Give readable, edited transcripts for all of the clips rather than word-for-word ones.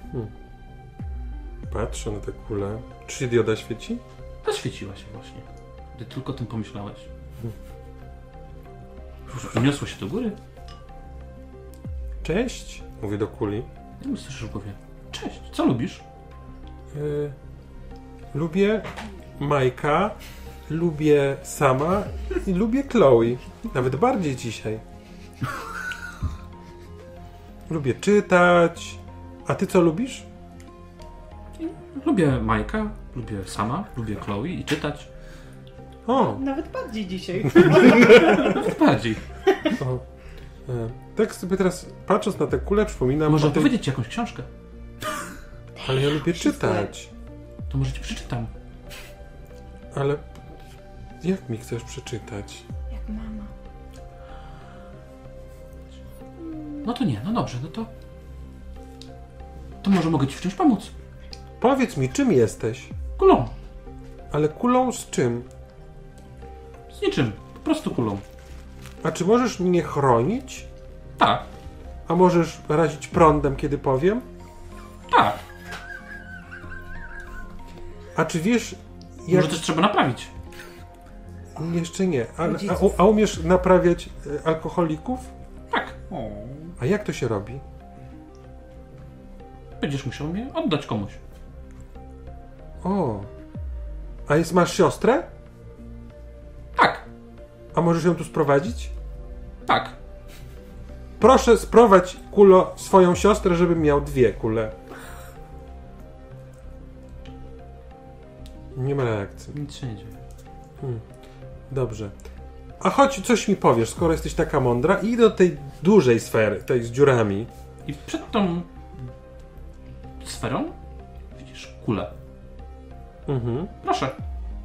Patrzę na tę kulę. Czy się dioda świeci? Zaświeciła się właśnie. Gdy tylko o tym pomyślałeś. Już wyniosło się do góry. Cześć, mówię do kuli. Ja myślę, że w głowie. Cześć, co lubisz? Lubię Majka, lubię Sama i lubię Chloe. Nawet bardziej dzisiaj. Lubię czytać. A ty co lubisz? Lubię Majka, lubię Sama, lubię Chloe i czytać. O! Nawet bardziej dzisiaj. Nawet bardziej. O. Tak sobie teraz patrząc na tę kulę przypominam... Może opowiedzieć ci jakąś książkę? Ale ja lubię czytać. To może ci przeczytam. Ale jak mi chcesz przeczytać? Jak mama. No to nie, no dobrze, no to... To może mogę ci w czymś pomóc. Powiedz mi, czym jesteś? Kulą. Ale kulą z czym? Z niczym. Po prostu kulą. A czy możesz mnie chronić? Tak. A możesz razić prądem, kiedy powiem? Tak. A czy wiesz... Może też trzeba naprawić. Jeszcze nie. A umiesz naprawiać alkoholików? Tak. A jak to się robi? Będziesz musiał mnie oddać komuś. O. A masz siostrę? Tak. A możesz ją tu sprowadzić? Tak. Proszę sprowadź, kulo, swoją siostrę, żebym miał 2 kule. Nie ma reakcji. Nic się nie dzieje. Dobrze. A chodź, coś mi powiesz, skoro jesteś taka mądra. I idę do tej dużej sfery, tej z dziurami. I przed tą sferą widzisz kulę. Proszę.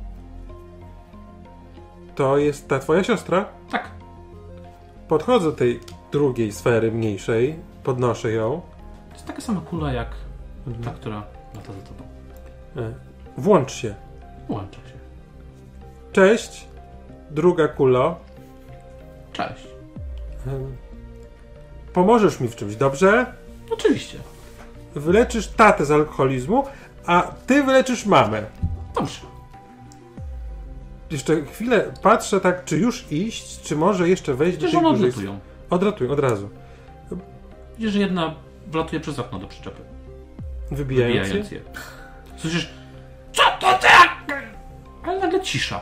To jest ta twoja siostra? Tak. Podchodzę do tej drugiej sfery, mniejszej. Podnoszę ją. To jest taka sama kula jak ta, która lata za tobą. Włącz się. Łączę się. Cześć. Druga kulo. Cześć. Pomożesz mi w czymś, dobrze? Oczywiście. Wyleczysz tatę z alkoholizmu, a ty wyleczysz mamę. Dobrze. Jeszcze chwilę patrzę tak, czy już iść, czy może jeszcze wejść Przecież do tej one dużej... odlatują. Odlatują, od razu. Widzisz, że jedna wlatuje przez okno do przyczepy. Wybijając je. Słyszysz, co to ty? Ale nagle cisza.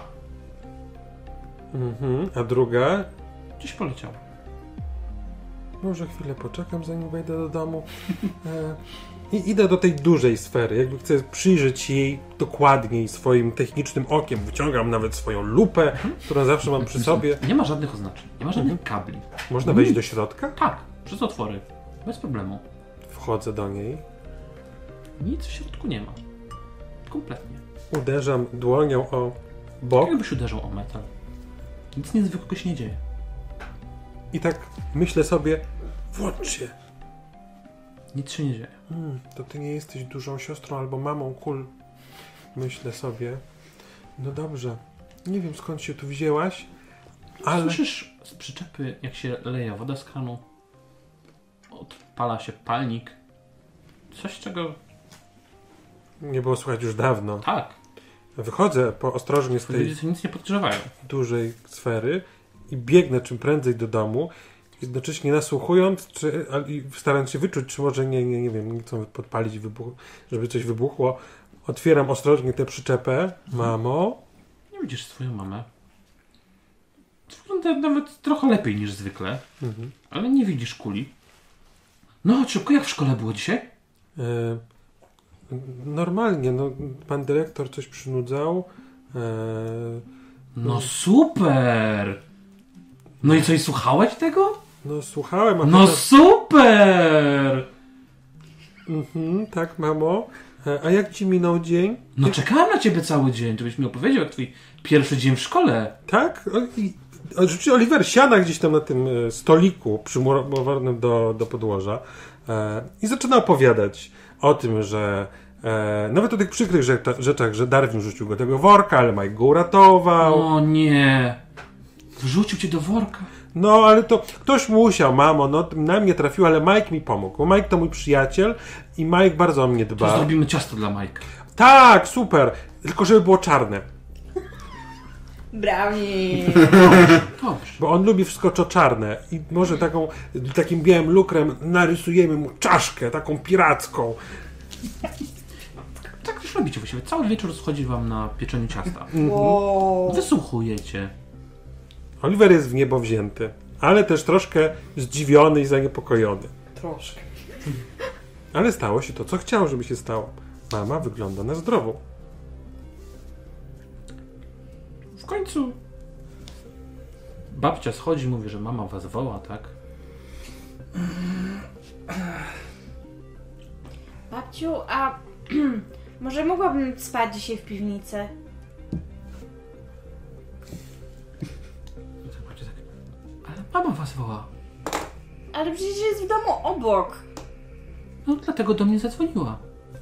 A druga? Gdzieś poleciała. Może chwilę poczekam, zanim wejdę do domu. I idę do tej dużej sfery. Jakby chcę przyjrzeć jej dokładniej swoim technicznym okiem. Wyciągam nawet swoją lupę, którą zawsze mam przy sobie. Nie ma żadnych oznaczeń. Nie ma żadnych kabli. Można wejść do środka? Tak, przez otwory. Bez problemu. Wchodzę do niej. Nic w środku nie ma. Kompletnie. Uderzam dłonią o bok. Jakbyś uderzał o metal. Nic niezwykłego się nie dzieje. I tak myślę sobie, włącz się. Nic się nie dzieje. To ty nie jesteś dużą siostrą albo mamą kul. Myślę sobie. No dobrze. Nie wiem, skąd się tu wzięłaś, ale... Słyszysz z przyczepy, jak się leje woda z kranu? Odpala się palnik. Coś, czego... Nie było słychać już dawno. Tak. Wychodzę ostrożnie z tej Ludzie nic nie podgrzewają. dużej sfery i biegnę czym prędzej do domu, jednocześnie nasłuchując, i starając się wyczuć, czy może nie wiem, nie chcą podpalić, żeby coś wybuchło. Otwieram ostrożnie tę przyczepę. Mamo? Nie widzisz swoją mamę. Wygląda nawet trochę lepiej niż zwykle, ale nie widzisz kuli. No chodź szybko, jak w szkole było dzisiaj? Normalnie, no pan dyrektor coś przynudzał. No super! No i co, i słuchałeś tego? No słuchałem, a No potem... super! Tak, mamo. A jak ci minął dzień? No czekałem na ciebie cały dzień, to byś mi opowiedział, jak twój pierwszy dzień w szkole. Tak? Rzeczywiście Oliver siada gdzieś tam na tym stoliku przymurowanym do podłoża i zaczyna opowiadać o tym, że nawet o tych przykrych rzeczach, że Darwin rzucił go do tego worka, ale Mike go uratował. O nie! Wrzucił cię do worka. No, ale to ktoś musiał, mamo, no na mnie trafiło, ale Mike mi pomógł. Bo Mike to mój przyjaciel i Mike bardzo o mnie To dba. zrobimy ciasto dla Majka. Tak, super. Tylko żeby było czarne. Brownie. Dobrze. Bo on lubi wszystko czarne i może takim białym lukrem narysujemy mu czaszkę, taką piracką. Tak też robicie właściwie. Cały wieczór schodzi wam na pieczeniu ciasta. Wow. Wysłuchujecie. Oliver jest w niebo wzięty, ale też troszkę zdziwiony i zaniepokojony. Troszkę. Ale stało się to, co chciał, żeby się stało. Mama wygląda na zdrową. W końcu babcia schodzi, mówi, że mama was woła, tak? Babciu, a może mogłabym spać dzisiaj w piwnicy? Tak, babcia tak. Ale mama was woła. Ale przecież jest w domu obok. No dlatego do mnie zadzwoniła.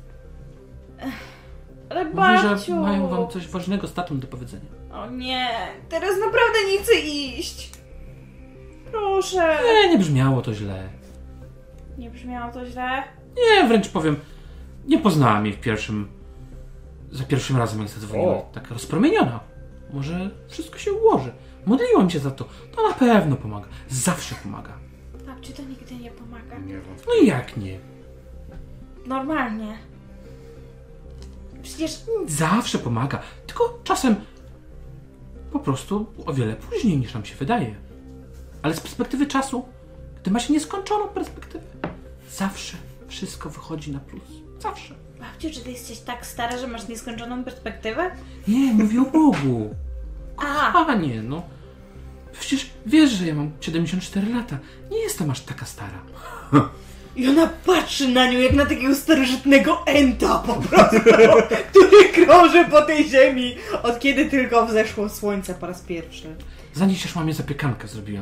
Ale Mówi, babciu... że mają wam coś ważnego z tatą do powiedzenia. O nie, teraz naprawdę nie chcę iść. Proszę. Nie brzmiało to źle. Nie brzmiało to źle? Nie, wręcz powiem, nie poznałam jej za pierwszym razem, jak zadzwoniła. O. Taka rozpromieniona. Może wszystko się ułoży. Modliłam się za to. To na pewno pomaga. Zawsze pomaga. Babciu, to nigdy nie pomaga. Nie wiem. No i jak nie? Normalnie. Przecież... Zawsze pomaga. Tylko czasem po prostu o wiele później niż nam się wydaje. Ale z perspektywy czasu, gdy ma się nieskończoną perspektywę, zawsze wszystko wychodzi na plus. Zawsze. Babciu, czy ty jesteś tak stara, że masz nieskończoną perspektywę? Nie, mówię o Bogu. A, A nie, no. Przecież wiesz, że ja mam 74 lata. Nie jestem aż taka stara. i ona patrzy na nią jak na takiego starożytnego enta po prostu, który krąży po tej ziemi, od kiedy tylko wzeszło słońce po raz pierwszy. Zanieść mamie zapiekankę zrobiłem.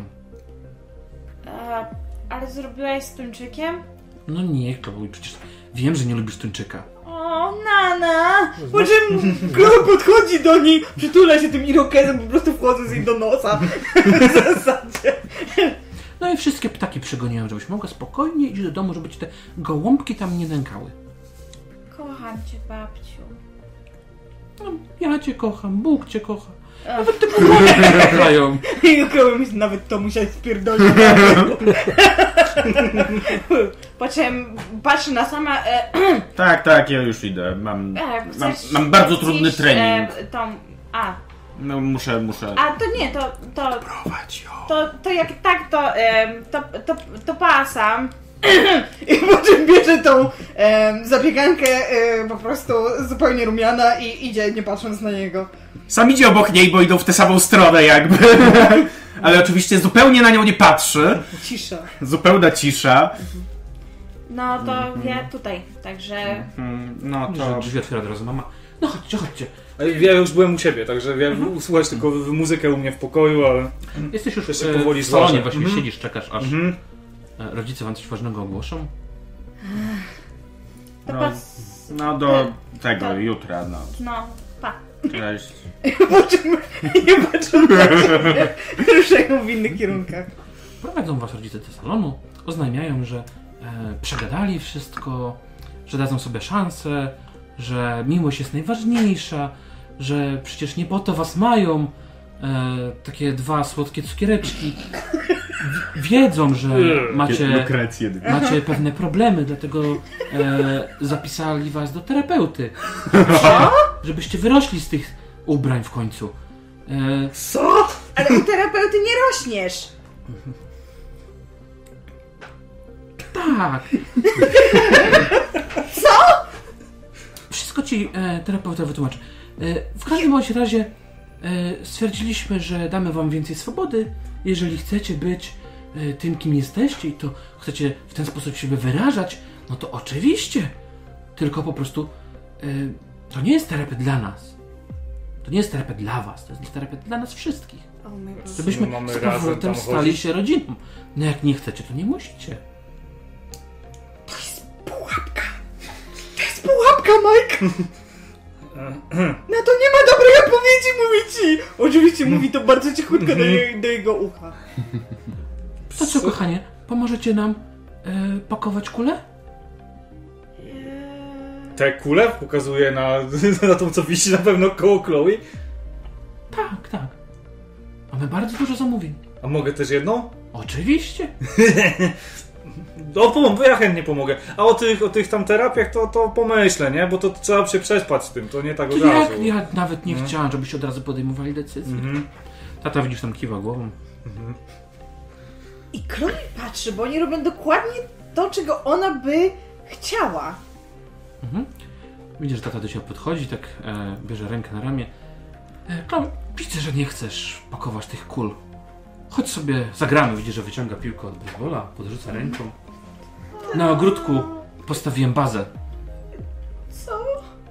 Ale zrobiłaś z tuńczykiem? No nie, Chloe, przecież wiem, że nie lubisz tuńczyka. O, Nana! Po czym Chloe podchodzi do niej, przytula się tym irokezem, po prostu wchodząc jej do nosa. W zasadzie. No i wszystkie ptaki przegoniłem, żebyś mogła spokojnie iść do domu, żeby ci te gołąbki tam nie nękały. Kocham cię, babciu. No, ja cię kocham, Bóg cię kocha. Nawet te gołąbki kochają. I Chloe myśli, nawet to musiałeś spierdolić. Po czym patrzy na sama... Tak, ja już idę. chcesz Mam bardzo trudny zjeść, trening. No muszę. A to nie, to Prowadź ją. to jak tak, to pasam. I po czym bierze tą zapiekankę po prostu zupełnie rumiana i idzie, nie patrząc na niego. Sam idzie obok niej, bo idą w tę samą stronę jakby. Ale oczywiście zupełnie na nią nie patrzy. Cisza. Zupełna cisza. No to ja tutaj, także... No Że to... drzwi otwiera od razu mama. No chodźcie, chodźcie. Ja już byłem u ciebie, także ja słuchać tylko muzykę u mnie w pokoju, ale... Jesteś już Jeszcze powoli w salonie, zważę. właśnie siedzisz, czekasz aż rodzice wam coś ważnego ogłoszą. To No, pas... no do tego, to- jutra, no. No, pa. Cześć. Po czym nie patrzą na siebie, ruszają w innych kierunkach. Prowadzą was rodzice do salonu, oznajmiają, że przegadali wszystko, że dadzą sobie szansę, że miłość jest najważniejsza, że przecież nie po to was mają, takie dwa słodkie cukiereczki. Wiedzą, że macie pewne problemy, dlatego zapisali was do terapeuty. Żebyście wyrośli z tych ubrań w końcu. Co? Ale u terapeuty nie rośniesz. Tak. Co? Wszystko ci terapeuta wytłumaczy. W każdym bądź razie stwierdziliśmy, że damy wam więcej swobody. Jeżeli chcecie być tym, kim jesteście i to chcecie w ten sposób siebie wyrażać, no to oczywiście. Tylko po prostu to nie jest terapia dla nas. To nie jest terapia dla was. To jest terapia dla nas wszystkich. O mój Boże. Żebyśmy mamy z razem powrotem tam stali chodzić? się rodziną. No jak nie chcecie, to nie musicie. Pułapka. To jest pułapka, Mike. Na to nie ma dobrej odpowiedzi, mówi ci. Oczywiście mówi to bardzo cichutko do jego ucha. To co, kochanie, pomożecie nam pakować kulę? Te kule pokazuje na tą, co wisi na pewno koło Chloe. Tak, tak. Mamy bardzo dużo zamówień. A mogę też jedną? Oczywiście. Bo ja chętnie pomogę. A o tych tam terapiach to pomyślę, nie? Bo to trzeba się przespać z tym, to nie tak od razu. Ja nawet nie chciałem, żebyście od razu podejmowali decyzję. Tata, widzisz, tam kiwa głową. I Chloe patrzy, bo oni robią dokładnie to, czego ona by chciała. Widzisz, że tata do ciebie podchodzi, tak bierze rękę na ramię. Chloe, widzę, że nie chcesz pakować tych kul. Chodź sobie, zagramy. Widzisz, że wyciąga piłkę od baseballa, podrzuca ręką. Na ogródku postawiłem bazę. Co?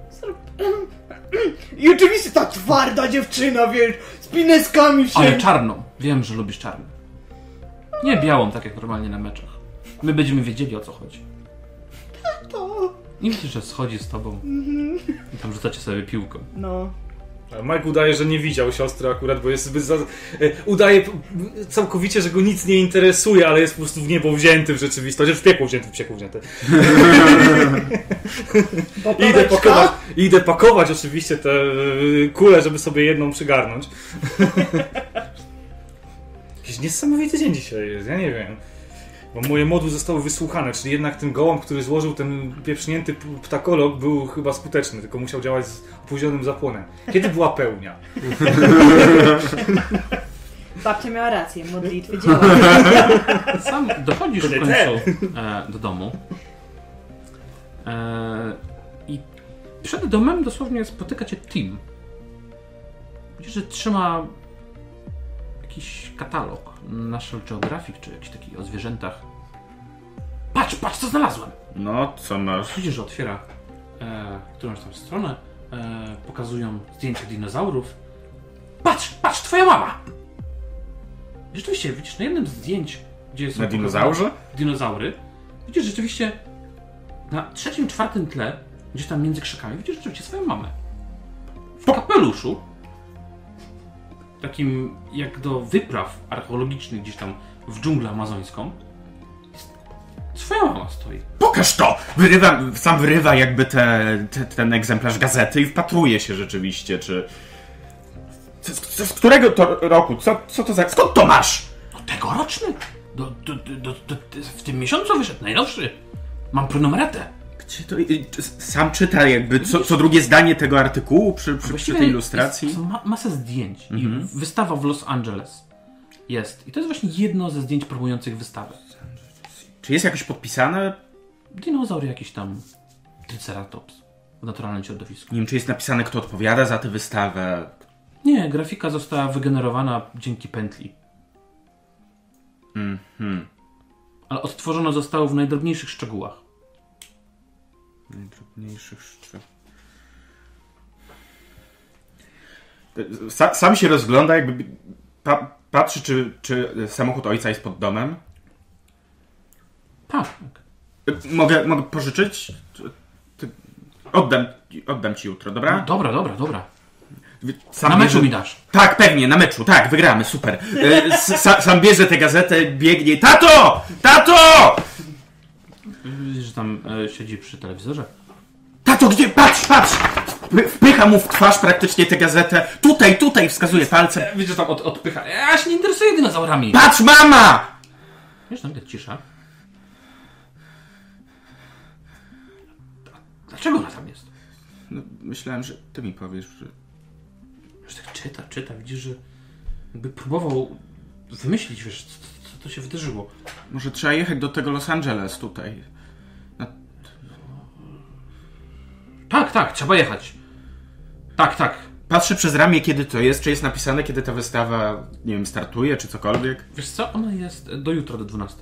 I oczywiście ta twarda dziewczyna, wiesz, z pineskami wszędzie. Ale czarną. Wiem, że lubisz czarną. Nie białą, tak jak normalnie na meczach. My będziemy wiedzieli, o co chodzi. To... I widzisz, że schodzi z tobą. I tam rzucacie sobie piłką. No. A Mike udaje, że nie widział siostry akurat, bo jest zbyt udaje całkowicie, że go nic nie interesuje, ale jest po prostu w niebo wzięty w rzeczywistości. W piekło wzięty. Idę pakować oczywiście te kule, żeby sobie jedną przygarnąć. Jakiś niesamowity dzień dzisiaj jest, ja nie wiem. Bo moje moduły zostały wysłuchane, czyli jednak ten gołąb, który złożył ten pieprznięty ptakolog, był chyba skuteczny, tylko musiał działać z opóźnionym zapłonem. Kiedy była pełnia? Babcia miała rację, modlitwy działają. Sam dochodzisz w końcu do domu. I przed domem dosłownie spotyka cię Tim. Widzisz, że trzyma jakiś katalog, National Geographic, czy jakiś taki o zwierzętach. Patrz, co znalazłem! No, co masz? Widzisz, że otwiera którąś tam stronę, pokazują zdjęcia dinozaurów. Patrz, twoja mama! Rzeczywiście, widzisz, na jednym z zdjęć, gdzie są Na dinozaurze? dinozaury, widzisz rzeczywiście na trzecim, czwartym tle, gdzieś tam między krzakami, widzisz rzeczywiście swoją mamę. W kapeluszu, takim jak do wypraw archeologicznych gdzieś tam w dżunglę amazońską. Swoja mama stoi. Pokaż to! Wyrywa jakby ten egzemplarz gazety i wpatruje się rzeczywiście, czy... Z którego to roku? Co to za... Skąd to masz? No tegoroczny. W tym miesiącu wyszedł najnowszy. Mam prenumeratę. Gdzie to... Sam czyta jakby co drugie zdanie tego artykułu przy tej ilustracji? Są masę zdjęć i wystawa w Los Angeles jest. I to jest właśnie jedno ze zdjęć promujących wystawę. Czy jest jakoś podpisane? Dinozaur jakiś tam Triceratops w naturalnym środowisku. Nie wiem, czy jest napisane, kto odpowiada za tę wystawę. Nie, grafika została wygenerowana dzięki pętli. Ale odtworzone zostało w najdrobniejszych szczegółach. Najdrobniejszych szczegółach. Sam się rozgląda, jakby patrzy, czy samochód ojca jest pod domem. Tak. Mogę pożyczyć? Oddam ci jutro, dobra? Dobra. Sam na meczu mi dasz. Tak, pewnie, na meczu, tak, wygramy, super. Sam bierze tę gazetę, biegnie. Tato! Widzisz, że tam siedzi przy telewizorze. Tato, gdzie? Patrz! Wpycha mu w twarz praktycznie tę gazetę. Tutaj, wskazuje palcem. Widzisz, że tam odpycha. Ja się nie interesuję dinozaurami. Patrz, mama! Wiesz, nagle cisza. Dlaczego ona tam jest? No, myślałem, że ty mi powiesz, że... Wiesz, tak czyta, widzisz, że jakby próbował wymyślić, wiesz, co to się wydarzyło. Może trzeba jechać do tego Los Angeles tutaj. Tak, trzeba jechać. Tak. Patrzę przez ramię, kiedy to jest, czy jest napisane, kiedy ta wystawa, nie wiem, startuje, czy cokolwiek. Wiesz co, ona jest do jutra, do 12.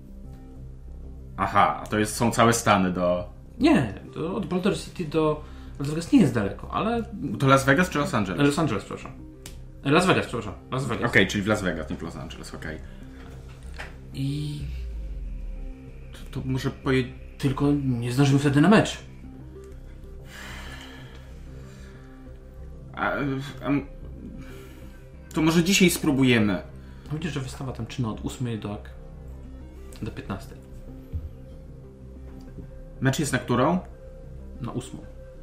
Aha, to są całe Stany do... Nie, od Boulder City do Las Vegas nie jest daleko, ale... To Las Vegas czy Los Angeles? Los Angeles, przepraszam. Las Vegas. Okej, czyli w Las Vegas, nie w Los Angeles, okej. I... To może pojedzie... Tylko nie zdążymy wtedy na mecz. To może dzisiaj spróbujemy. No widzisz, że wystawa tam czyna od 8 do do 15. Mecz jest na którą? Na 8.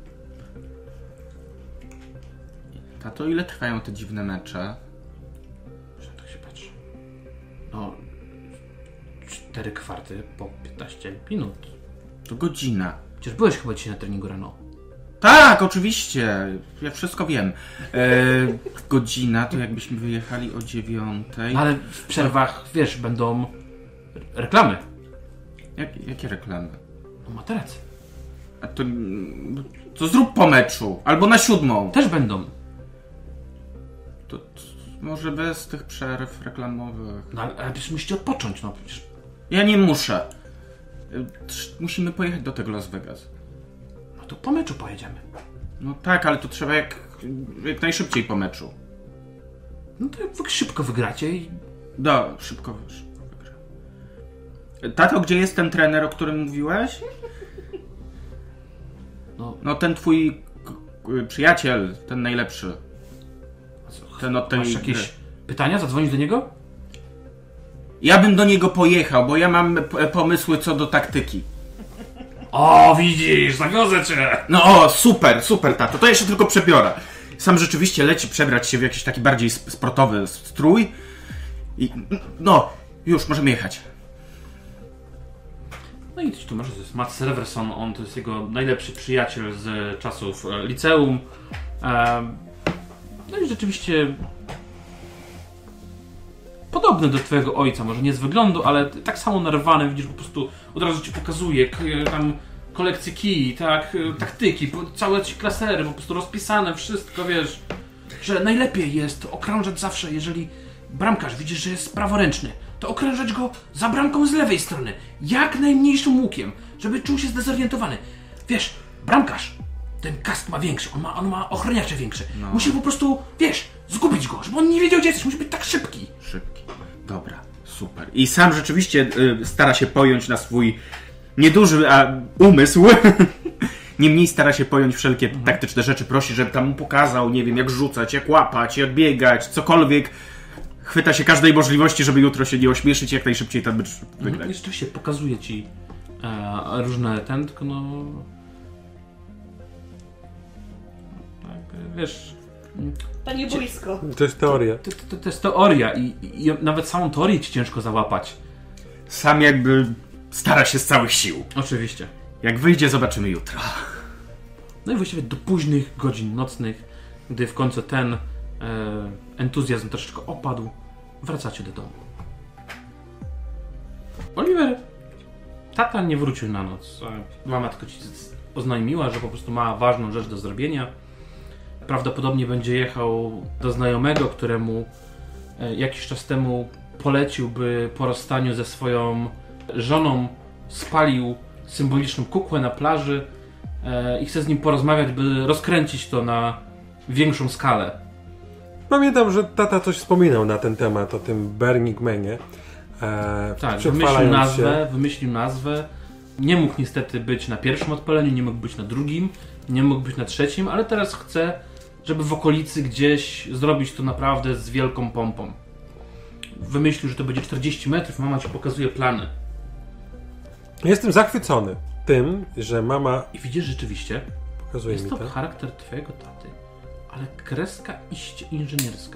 Tato, ile trwają te dziwne mecze? Że tak się patrzy. No... 4 kwarty po 15 minut. To godzina. Przecież byłeś chyba dzisiaj na treningu rano. Tak, oczywiście. Ja wszystko wiem. Godzina to jakbyśmy wyjechali o 9. No ale w przerwach, wiesz, będą reklamy. Jakie reklamy? No materacy. A to zrób po meczu. Albo na 7. Też będą. To może bez tych przerw reklamowych. No ale przecież musicie odpocząć, no przecież. Ja nie muszę. Musimy pojechać do tego Las Vegas. No to po meczu pojedziemy. No tak, ale to trzeba jak najszybciej po meczu. No to szybko wygracie i... Szybko wygra. Tato, gdzie jest ten trener, o którym mówiłeś? No ten twój przyjaciel, ten najlepszy. Ten od tej Masz jakieś gry. pytania? Zadzwonić do niego? Ja bym do niego pojechał, bo ja mam pomysły co do taktyki. O, widzisz, zawiozę cię! No super, tato, to ja się tylko przebiorę. Sam rzeczywiście leci przebrać się w jakiś taki bardziej sportowy strój. I już, możemy jechać. No i tu może to jest Matt Severson, on to jest jego najlepszy przyjaciel z czasów liceum. No i rzeczywiście podobny do twojego ojca, może nie z wyglądu, ale tak samo narwany, widzisz, po prostu od razu ci pokazuje tam kolekcje kij, tak, taktyki, całe ci klasery, po prostu rozpisane, wszystko, wiesz, że najlepiej jest okrążać zawsze, jeżeli bramkarz widzisz, że jest praworęczny, to okrążać go za bramką z lewej strony, jak najmniejszym łukiem, żeby czuł się zdezorientowany. Wiesz, bramkarz, ten kask ma większy, on ma ochroniacze większe. No. Musi po prostu, wiesz, zgubić go, żeby on nie wiedział, gdzie jesteś, musi być tak szybki. Dobra, super. I sam rzeczywiście stara się pojąć na swój nieduży umysł. Niemniej stara się pojąć wszelkie taktyczne rzeczy. Prosi, żeby tam mu pokazał, nie wiem, jak rzucać, jak łapać, jak biegać, cokolwiek. Chwyta się każdej możliwości, żeby jutro się nie ośmieszyć, jak najszybciej ten mecz wygrać. I rzeczywiście pokazuje ci różne tylko tak, wiesz... To nie boisko. To jest teoria. To jest teoria i nawet samą teorię ci ciężko załapać. Sam jakby stara się z całych sił. Oczywiście. Jak wyjdzie, zobaczymy jutro. No i właściwie do późnych godzin nocnych, gdy w końcu ten entuzjazm troszeczkę opadł, wracacie do domu. Oliver, tata nie wrócił na noc. Mama tylko ci oznajmiła, że po prostu ma ważną rzecz do zrobienia. Prawdopodobnie będzie jechał do znajomego, któremu jakiś czas temu polecił, by po rozstaniu ze swoją żoną spalił symboliczną kukłę na plaży i chce z nim porozmawiać, by rozkręcić to na większą skalę. Pamiętam, że tata coś wspominał na ten temat, o tym Burning Manie. Tak, wymyślił nazwę. Nie mógł niestety być na pierwszym odpaleniu, nie mógł być na drugim, nie mógł być na trzecim, ale teraz chce, żeby w okolicy gdzieś zrobić to naprawdę z wielką pompą. Wymyślił, że to będzie 40 metrów, mama ci pokazuje plany. Jestem zachwycony tym, że mama... I widzisz rzeczywiście, pokazuje jest mi to to. charakter twojego taty, ale kreska iście inżynierska.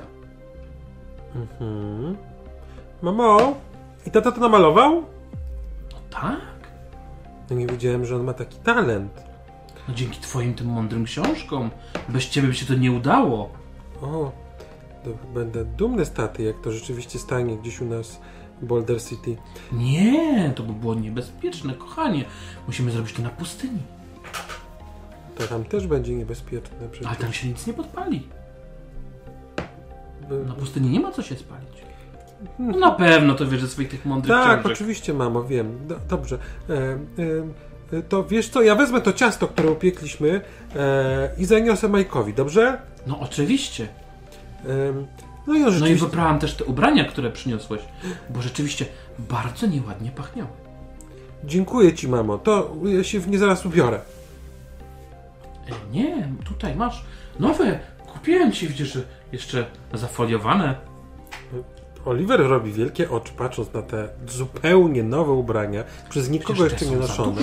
Mhm. Mamo, i tata to namalował? No tak. No nie wiedziałem, że on ma taki talent. No dzięki twoim tym mądrym książkom. Bez ciebie by się to nie udało. O, to będę dumny z taty, jak to rzeczywiście stanie gdzieś u nas w Boulder City. Nie, to by było niebezpieczne, kochanie. Musimy zrobić to na pustyni. To tam też będzie niebezpieczne przecież. Ale tam się nic nie podpali. Na pustyni nie ma co się spalić. No na pewno to wiesz ze swoich tych mądrych Tak, książek. oczywiście, mamo, wiem. Dobrze. To wiesz co, ja wezmę to ciasto, które upiekliśmy i zaniosę Majkowi, dobrze? No oczywiście. No i on No i rzeczywiście... wyprałam też te ubrania, które przyniosłeś, bo rzeczywiście bardzo nieładnie pachniały. Dziękuję ci, mamo. To ja się w nie zaraz ubiorę. Nie, tutaj masz nowe. Kupiłem ci, widzisz, że jeszcze zafoliowane. Oliver robi wielkie oczy, patrząc na te zupełnie nowe ubrania, przez nikogo jeszcze nie noszone.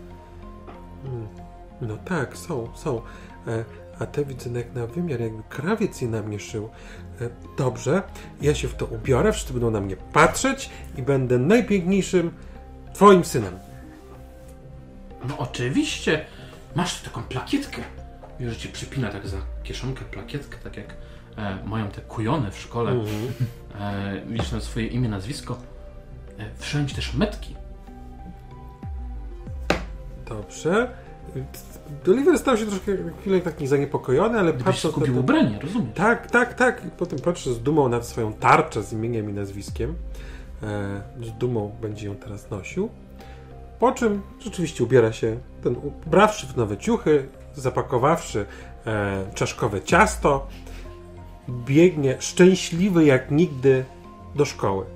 No tak, są. A te widzę jak na wymiar, jakby krawiec je na mnie szył. Dobrze, ja się w to ubiorę, wszyscy będą na mnie patrzeć i będę najpiękniejszym twoim synem. No oczywiście. Masz tu taką plakietkę. Wiesz, że ci przypina tak za kieszonkę plakietkę, tak jak mają te kujone w szkole. Widzisz na swoje imię, nazwisko. Wszędzie też metki. Dobrze. Oliver stał się troszkę chwilę taki zaniepokojony, ale Gdybyś skupił ubranie, rozumiem. Tak. I potem patrzy z dumą na swoją tarczę z imieniem i nazwiskiem. Z dumą będzie ją teraz nosił. Po czym rzeczywiście ubiera się, ubrawszy w nowe ciuchy, zapakowawszy czaszkowe ciasto, biegnie szczęśliwy jak nigdy do szkoły.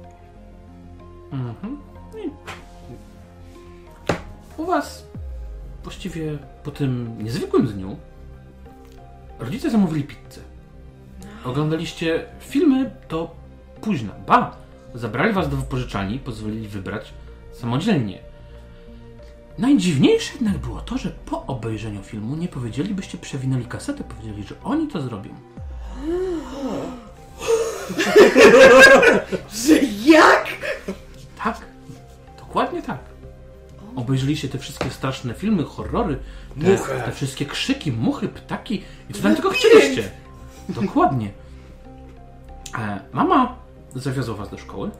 U was właściwie po tym niezwykłym dniu rodzice zamówili pizzę. Oglądaliście filmy do późna. Zabrali was do wypożyczalni i pozwolili wybrać samodzielnie. Najdziwniejsze jednak było to, że po obejrzeniu filmu nie powiedzieli, byście przewinęli kasetę, powiedzieli, że oni to zrobią. Że jak? Tak, dokładnie tak. Obejrzeliście te wszystkie straszne filmy, horrory, te wszystkie krzyki, muchy, ptaki i co tam tylko chcieliście. Dokładnie. Mama zawiozła was do szkoły.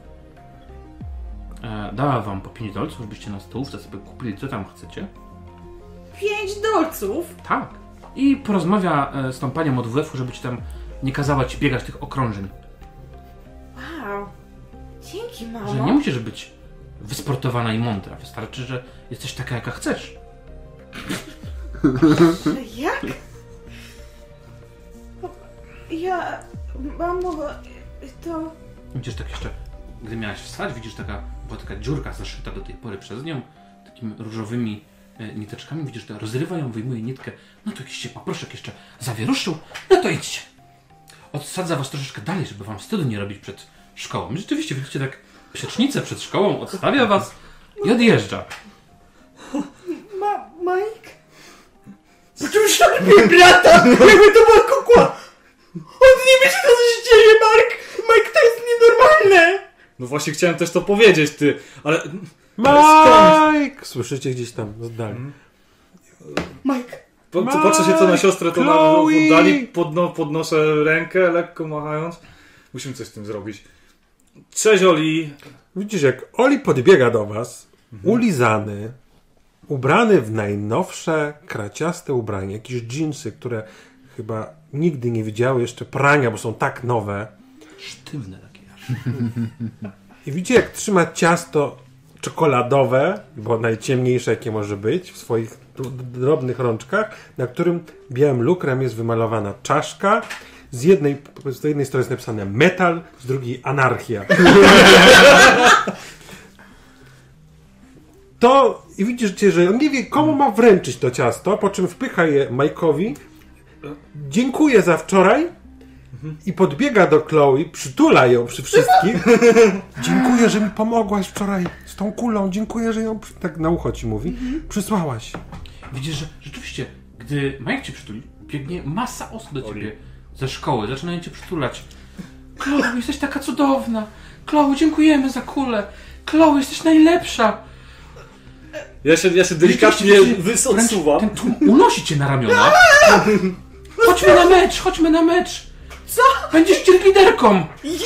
Dała wam po 5 dolców, żebyście na stołówce sobie kupili co tam chcecie. 5 dolców? Tak. I porozmawia z tą panią od WF-u, żeby ci tam nie kazała ci biegać tych okrążeń. Wow. Dzięki, mamo. Że nie musisz być wysportowana i mądra. Wystarczy, że jesteś taka, jaka chcesz. Jak? Mamo, to... Widzisz tak jeszcze, gdy miałaś wstać, widzisz była taka dziurka zaszyta do tej pory przez nią, takimi różowymi niteczkami, widzisz, że rozrywa ją, wyjmuje nitkę, no to jakiś się paproszek jeszcze zawieruszył, no to idźcie. Odsadza was troszeczkę dalej, żeby wam wstydu nie robić przed szkołą. Rzeczywiście, widzicie tak przecznicę przed szkołą, odstawia was i odjeżdża. Mike? Poczuł się brata, jakby to była kukła. On nie wie, że to się dzieje, Mike, to jest nienormalne. No właśnie chciałem też to powiedzieć, ty, ale... Mike! Słyszycie gdzieś tam z dali. Mike. Patrzę się co na siostrę, to na Chloe! oddali, podnoszę rękę, lekko machając. Musimy coś z tym zrobić. Cześć, Oli. Widzisz, jak Oli podbiega do was, ulizany, ubrany w najnowsze, kraciaste ubranie, jakieś dżinsy, które chyba nigdy nie widziały jeszcze prania, bo są tak nowe. Sztywne takie. I widzicie, jak trzyma ciasto czekoladowe, bo najciemniejsze jakie może być, w swoich drobnych rączkach, na którym białym lukrem jest wymalowana czaszka. Z jednej strony jest napisane metal, z drugiej anarchia. To i widzicie, że on nie wie, komu ma wręczyć to ciasto, po czym wpycha je Mike'owi, dziękuję za wczoraj i podbiega do Chloe, przytula ją przy wszystkich. Dziękuję, że mi pomogłaś wczoraj z tą kulą, dziękuję, że ją, tak na ucho ci mówi, przysłałaś. Widzisz, że rzeczywiście, gdy Mike cię przytuli, biegnie masa osób do ciebie ze szkoły, zaczynają cię przytulać. Chloe, jesteś taka cudowna. Chloe, dziękujemy za kulę. Chloe, jesteś najlepsza. Ja się delikatnie odsuwam. Ten tłum unosi cię na ramiona. Chodźmy na mecz. Co? Będziesz cheerleaderką.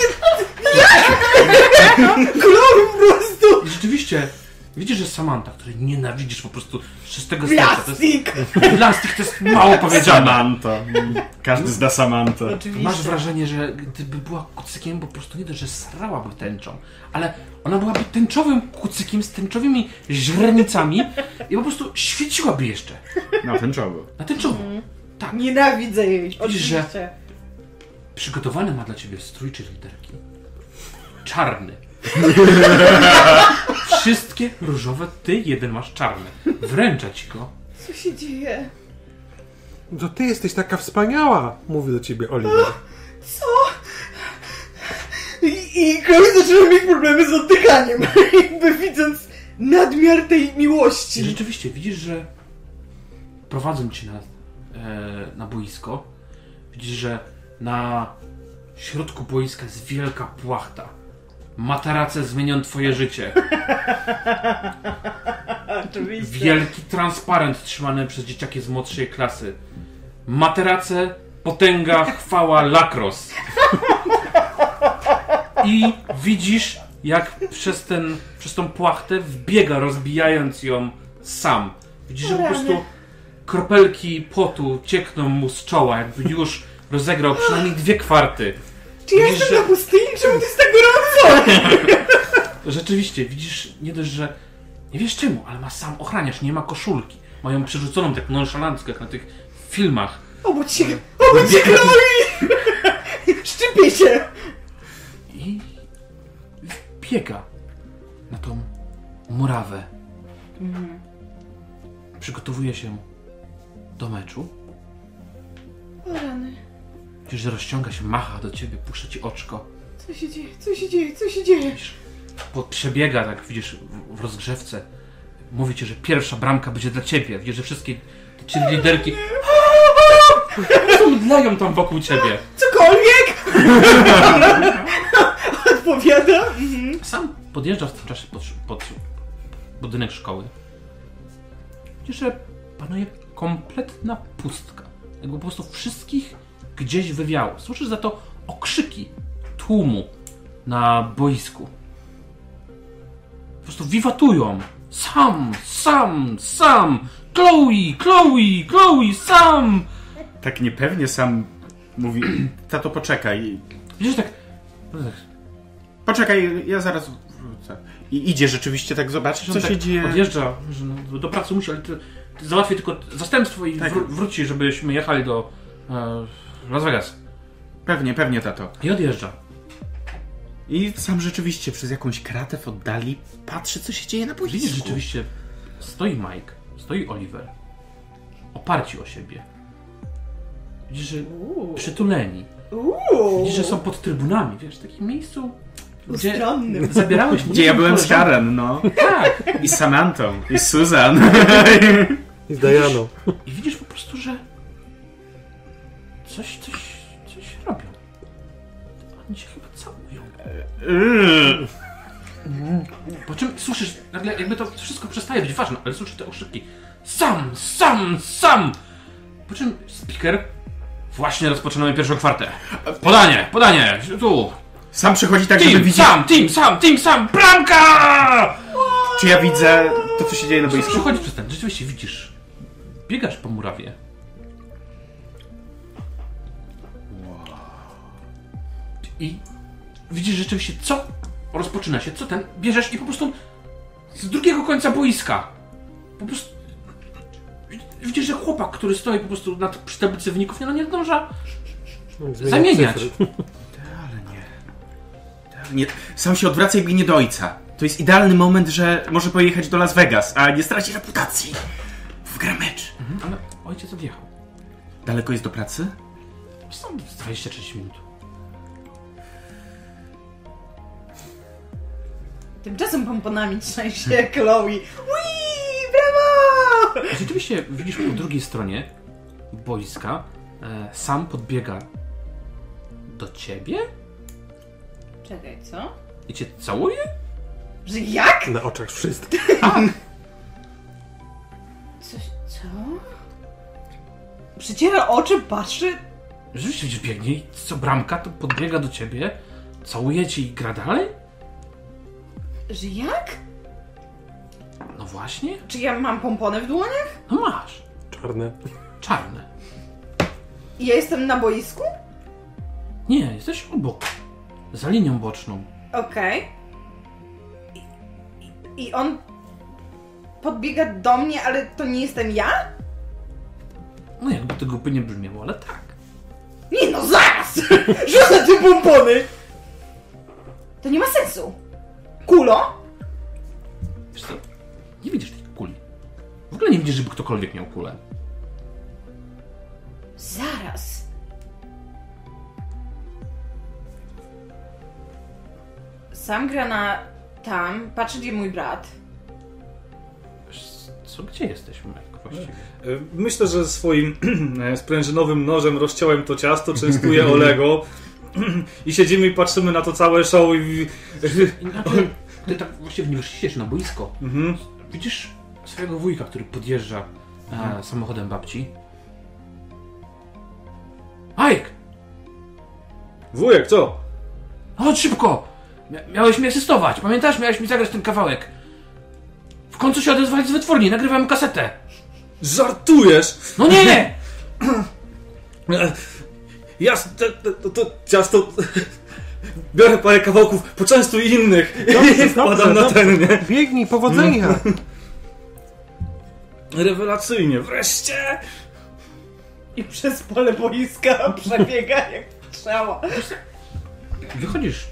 Chloe po prostu. I rzeczywiście, widzisz, że Samantha, której nienawidzisz po prostu z czystego serca. Plastik. Plastik to jest mało powiedziane. Samantha. Każdy zna Samantha. Oczywiście. Masz wrażenie, że gdyby była kucykiem, po prostu nie dość, że srałaby tęczą, ale ona byłaby tęczowym kucykiem z tęczowymi źrenicami i po prostu świeciłaby jeszcze. Na tęczowo. Na tęczowo. Tak. Nienawidzę jej. Oczywiście. Oczywiście. Przygotowany ma dla ciebie strój cheerleaderki. Czarny. Wszystkie różowe, ty jeden masz czarny. Wręcza ci go. Co się dzieje? To ty jesteś taka wspaniała, mówi do ciebie Oliver. Co? I Chloe zaczyna mieć problemy z oddychaniem, jakby widząc nadmiar tej I miłości. rzeczywiście widzisz, że prowadzą cię na boisko. Widzisz, że na środku boiska jest wielka płachta. Materace zmienią twoje życie. Oczywiście. Wielki transparent trzymany przez dzieciaki z młodszej klasy. Materace, potęga, chwała, lacrosse. I widzisz, jak przez tą płachtę wbiega, rozbijając ją sam. Widzisz, że po prostu kropelki potu ciekną mu z czoła, jakby już rozegrał przynajmniej 2/4. Czy ja Widzisz, jestem że- na pustyni? Czemu to jest tak gorąco? Rzeczywiście, widzisz, nie dość, że nie wiesz czemu, ale ma sam ochraniarz, nie ma koszulki. Mają przerzuconą tak nonszalancko, jak na tych filmach. Obudź się, Chloe! Szczypie się! I biega na tą murawę. Przygotowuje się do meczu. O rany. Widzisz, że rozciąga się, macha do ciebie, puszcza ci oczko. Co się dzieje? Co się dzieje? Co się dzieje? Widzisz, przebiega, tak widzisz, w rozgrzewce. Mówi ci, że pierwsza bramka będzie dla ciebie. Widzisz, że wszystkie te liderki mdleją tam wokół ciebie. Cokolwiek! Odpowiada. Sam podjeżdżasz w tym czasie pod budynek szkoły. Widzisz, że panuje kompletna pustka. Jakby po prostu wszystkich gdzieś wywiało. Słyszysz za to okrzyki tłumu na boisku. Po prostu wiwatują. Sam! Chloe, Sam! Tak niepewnie sam mówi, tato poczekaj. Widzisz, tak... Poczekaj, ja zaraz wrócę. I idzie rzeczywiście tak zobaczyć, co tak się dzieje. Odjeżdża, że do pracy musi, ale ty załatwię tylko zastępstwo i Tak. wróci, żebyśmy jechali do Las Vegas. Pewnie, tato. I odjeżdża. I sam rzeczywiście przez jakąś kratę w oddali patrzy, co się dzieje na boisku. Widzisz, rzeczywiście stoi Mike, stoi Oliver. Oparci o siebie. Widzisz, że przytuleni. Widzisz, że są pod trybunami, wiesz, w takim miejscu, gdzie Ustronnym. zabierałeś Gdzie ja byłem z koleżanki. Karen, no. Tak. I z Samantą. I z Susan. I z Dianą. I widzisz po prostu, że coś robią. Oni się chyba całują. Po czym słyszysz, nagle jakby to wszystko przestaje być ważne, ale słyszysz te okrzyki. Sam! Po czym speaker, właśnie rozpoczynamy pierwszą kwartę. Podanie, tu. Sam przychodzi tak, żeby Team, widzieć, sam, bramka! czy ja widzę to, co się dzieje na boisku. Przychodzisz przez ten, rzeczywiście widzisz. Biegasz po murawie. I widzisz rzeczywiście, co rozpoczyna się, co ten, bierzesz i po prostu z drugiego końca boiska. Po prostu widzisz, że chłopak, który stoi po prostu przy tablicy wyników, nie zdąża zamieniać. cyfry. Nie, sam się odwraca i biegnie do ojca. To jest idealny moment, że może pojechać do Las Vegas, a nie straci reputacji. Wgra mecz. Ale ojciec odjechał. Daleko jest do pracy? Są 26 minut. Tymczasem pomponami trzęsie Chloe. Wii, brawo! Rzeczywiście widzisz po drugiej stronie boiska, sam podbiega do ciebie Czekaj, co? i cię całuje? Że jak? Na oczach wszystkich. Coś, co? Przeciera oczy, patrzy. Rzeczywiście widzisz, biegnie i co bramka, to podbiega do ciebie, całuje cię i gra dalej? Że jak? No właśnie, Czy ja mam pompony w dłoniach? no masz. Czarne. Czarne. I ja jestem na boisku? Nie, jesteś obok. Za linią boczną. Okej. I on podbiega do mnie, ale to nie jestem ja? No jakby to głupie nie brzmiało, ale tak. Nie no, zaraz! Rzucę te pompony! To nie ma sensu. Kulo? Wiesz co, nie widzisz tej kuli. W ogóle nie widzisz, żeby ktokolwiek miał kulę. Zaraz. Sam gra tam, patrzy gdzie mój brat. Co, gdzie jesteśmy właściwie? Myślę, że swoim sprężynowym nożem rozciąłem to ciasto, częstuję Olego i siedzimy i patrzymy na to całe show i... Inaczej, ty tak właściwie nie wyszliście na boisko. Widzisz swojego wujka, który podjeżdża samochodem babci. Ajk! Wujek, co? Chodź szybko! Miałeś mi asystować, pamiętasz? Miałeś mi zagrać ten kawałek. W końcu się odezwali z wytwórni, nagrywałem kasetę. Żartujesz? No nie! Jasne, to ciasto... Biorę parę kawałków, poczęstuj innych i wpadam na ten, nie? Biegnij, powodzenia! Rewelacyjnie, wreszcie! I przez pole boiska przebiega jak strzała. Wychodzisz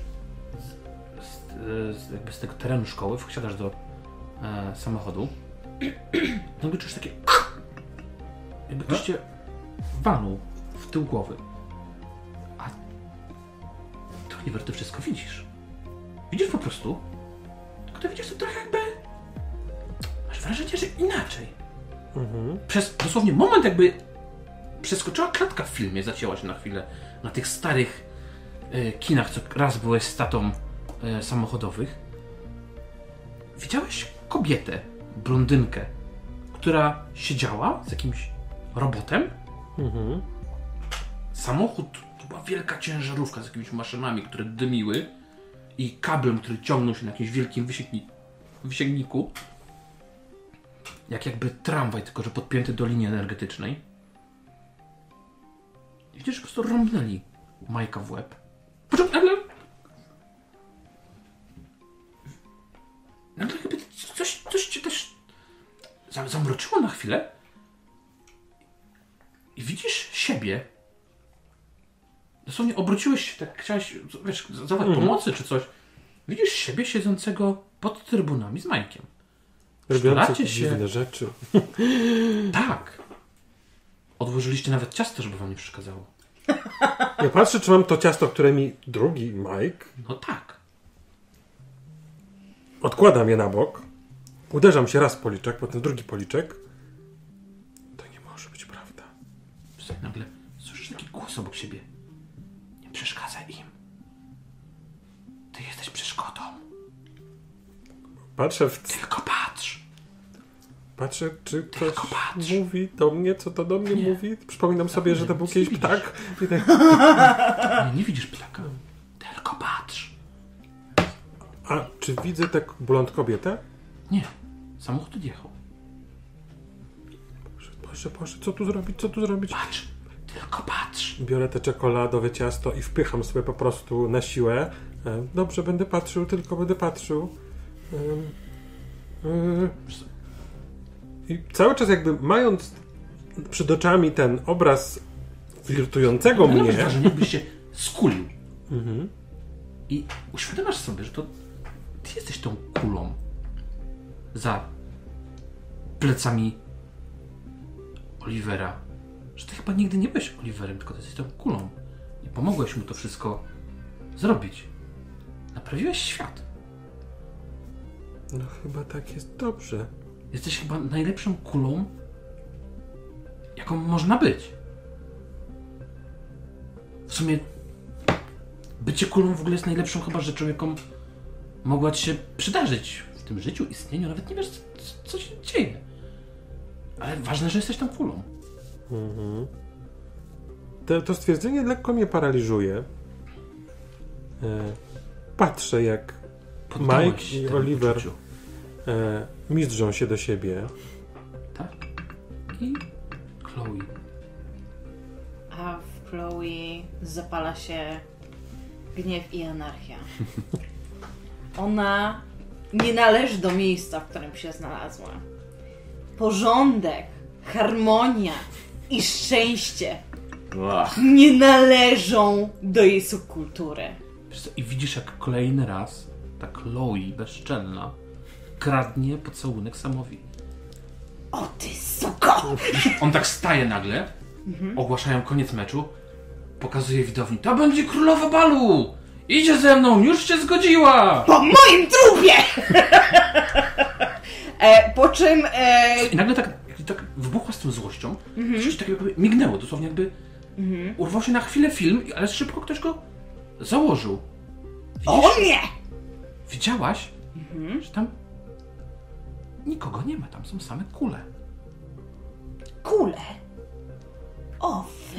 jakby z tego terenu szkoły, wsiadasz do samochodu. Nagle czujesz takie... Jakby ktoś cię walnął w tył głowy. A to Oliver, ty wszystko widzisz. Widzisz po prostu. Tylko ty widzisz to trochę jakby... Masz wrażenie, że inaczej. Przez dosłownie moment jakby przeskoczyła klatka w filmie, zacięła się na chwilę na tych starych kinach, co raz byłeś z tatą samochodowych. Widziałeś kobietę, blondynkę, która siedziała z jakimś robotem. Samochód to była wielka ciężarówka z jakimiś maszynami, które dymiły i kablem, który ciągnął się na jakimś wielkim wysięgniku. Jak jakby tramwaj, tylko że podpięty do linii energetycznej. I widzisz, że po prostu rąbnęli Majka w łeb. Po czym nagle jakby coś cię też zamroczyło na chwilę. I widzisz siebie. Dosłownie obróciłeś się, tak chciałeś, wiesz, zawołać pomocy czy coś. Widzisz siebie siedzącego pod trybunami z Majkiem. Robiące dziwne rzeczy. Tak. Odłożyliście nawet ciasto, żeby wam nie przeszkadzało. Ja patrzę, czy mam to ciasto, które mi drugi Mike. No tak. Odkładam je na bok. Uderzam się raz w policzek, potem drugi policzek. To nie może być prawda. Nagle słyszysz taki głos obok siebie. Nie przeszkadzaj im. Ty jesteś przeszkodą. Patrzę Tylko patrz. Patrzę, czy ktoś Tylko patrz. mówi do mnie, co to do mnie mówi. Przypominam sobie, że to był kiedyś nie ptak. I tak... Nie widzisz ptaka. Tylko patrz. A czy widzę tę blond kobietę? Nie. Samochód odjechał. Boże, co tu zrobić, co tu zrobić? Patrz. Tylko patrz. Biorę te czekoladowe ciasto i wpycham sobie po prostu na siłę. Dobrze, będę patrzył, tylko będę patrzył. I cały czas jakby mając przed oczami ten obraz flirtującego Mam mnie... wrażenie, jakbyś się skulił. I uświadamiasz sobie, że to ty jesteś tą kulą za plecami Olivera. Że ty chyba nigdy nie byłeś Oliverem, tylko ty jesteś tą kulą. I pomogłeś mu to wszystko zrobić. Naprawiłeś świat. No chyba tak jest dobrze. Jesteś chyba najlepszą kulą, jaką można być. W sumie bycie kulą w ogóle jest najlepszą chyba rzeczą, jaką mogła ci się przydarzyć w tym życiu, istnieniu. Nawet nie wiesz, co się dzieje. Ale ważne, że jesteś tą kulą. To stwierdzenie lekko mnie paraliżuje. Patrzę, jak Poddałeś Mike się i temu Oliver uczuciu. mizdrzą się do siebie. Tak. I Chloe. A w Chloe zapala się gniew i anarchia. Ona nie należy do miejsca, w którym się znalazła. Porządek, harmonia i szczęście nie należą do jej subkultury. Wiesz co, i widzisz, jak kolejny raz ta Chloe bezczelna kradnie pocałunek Samowi. O ty suko! On tak staje nagle, ogłaszają koniec meczu, pokazuje widowni, to będzie królowa balu! Idzie ze mną, już się zgodziła! Po moim trupie! Po czym... I nagle tak wybuchła z tą złością, coś tak jakby mignęło, dosłownie jakby urwał się na chwilę film, ale szybko ktoś go założył. O nie! Widziałaś, że tam nikogo nie ma, tam są same kule. Kule. O wy.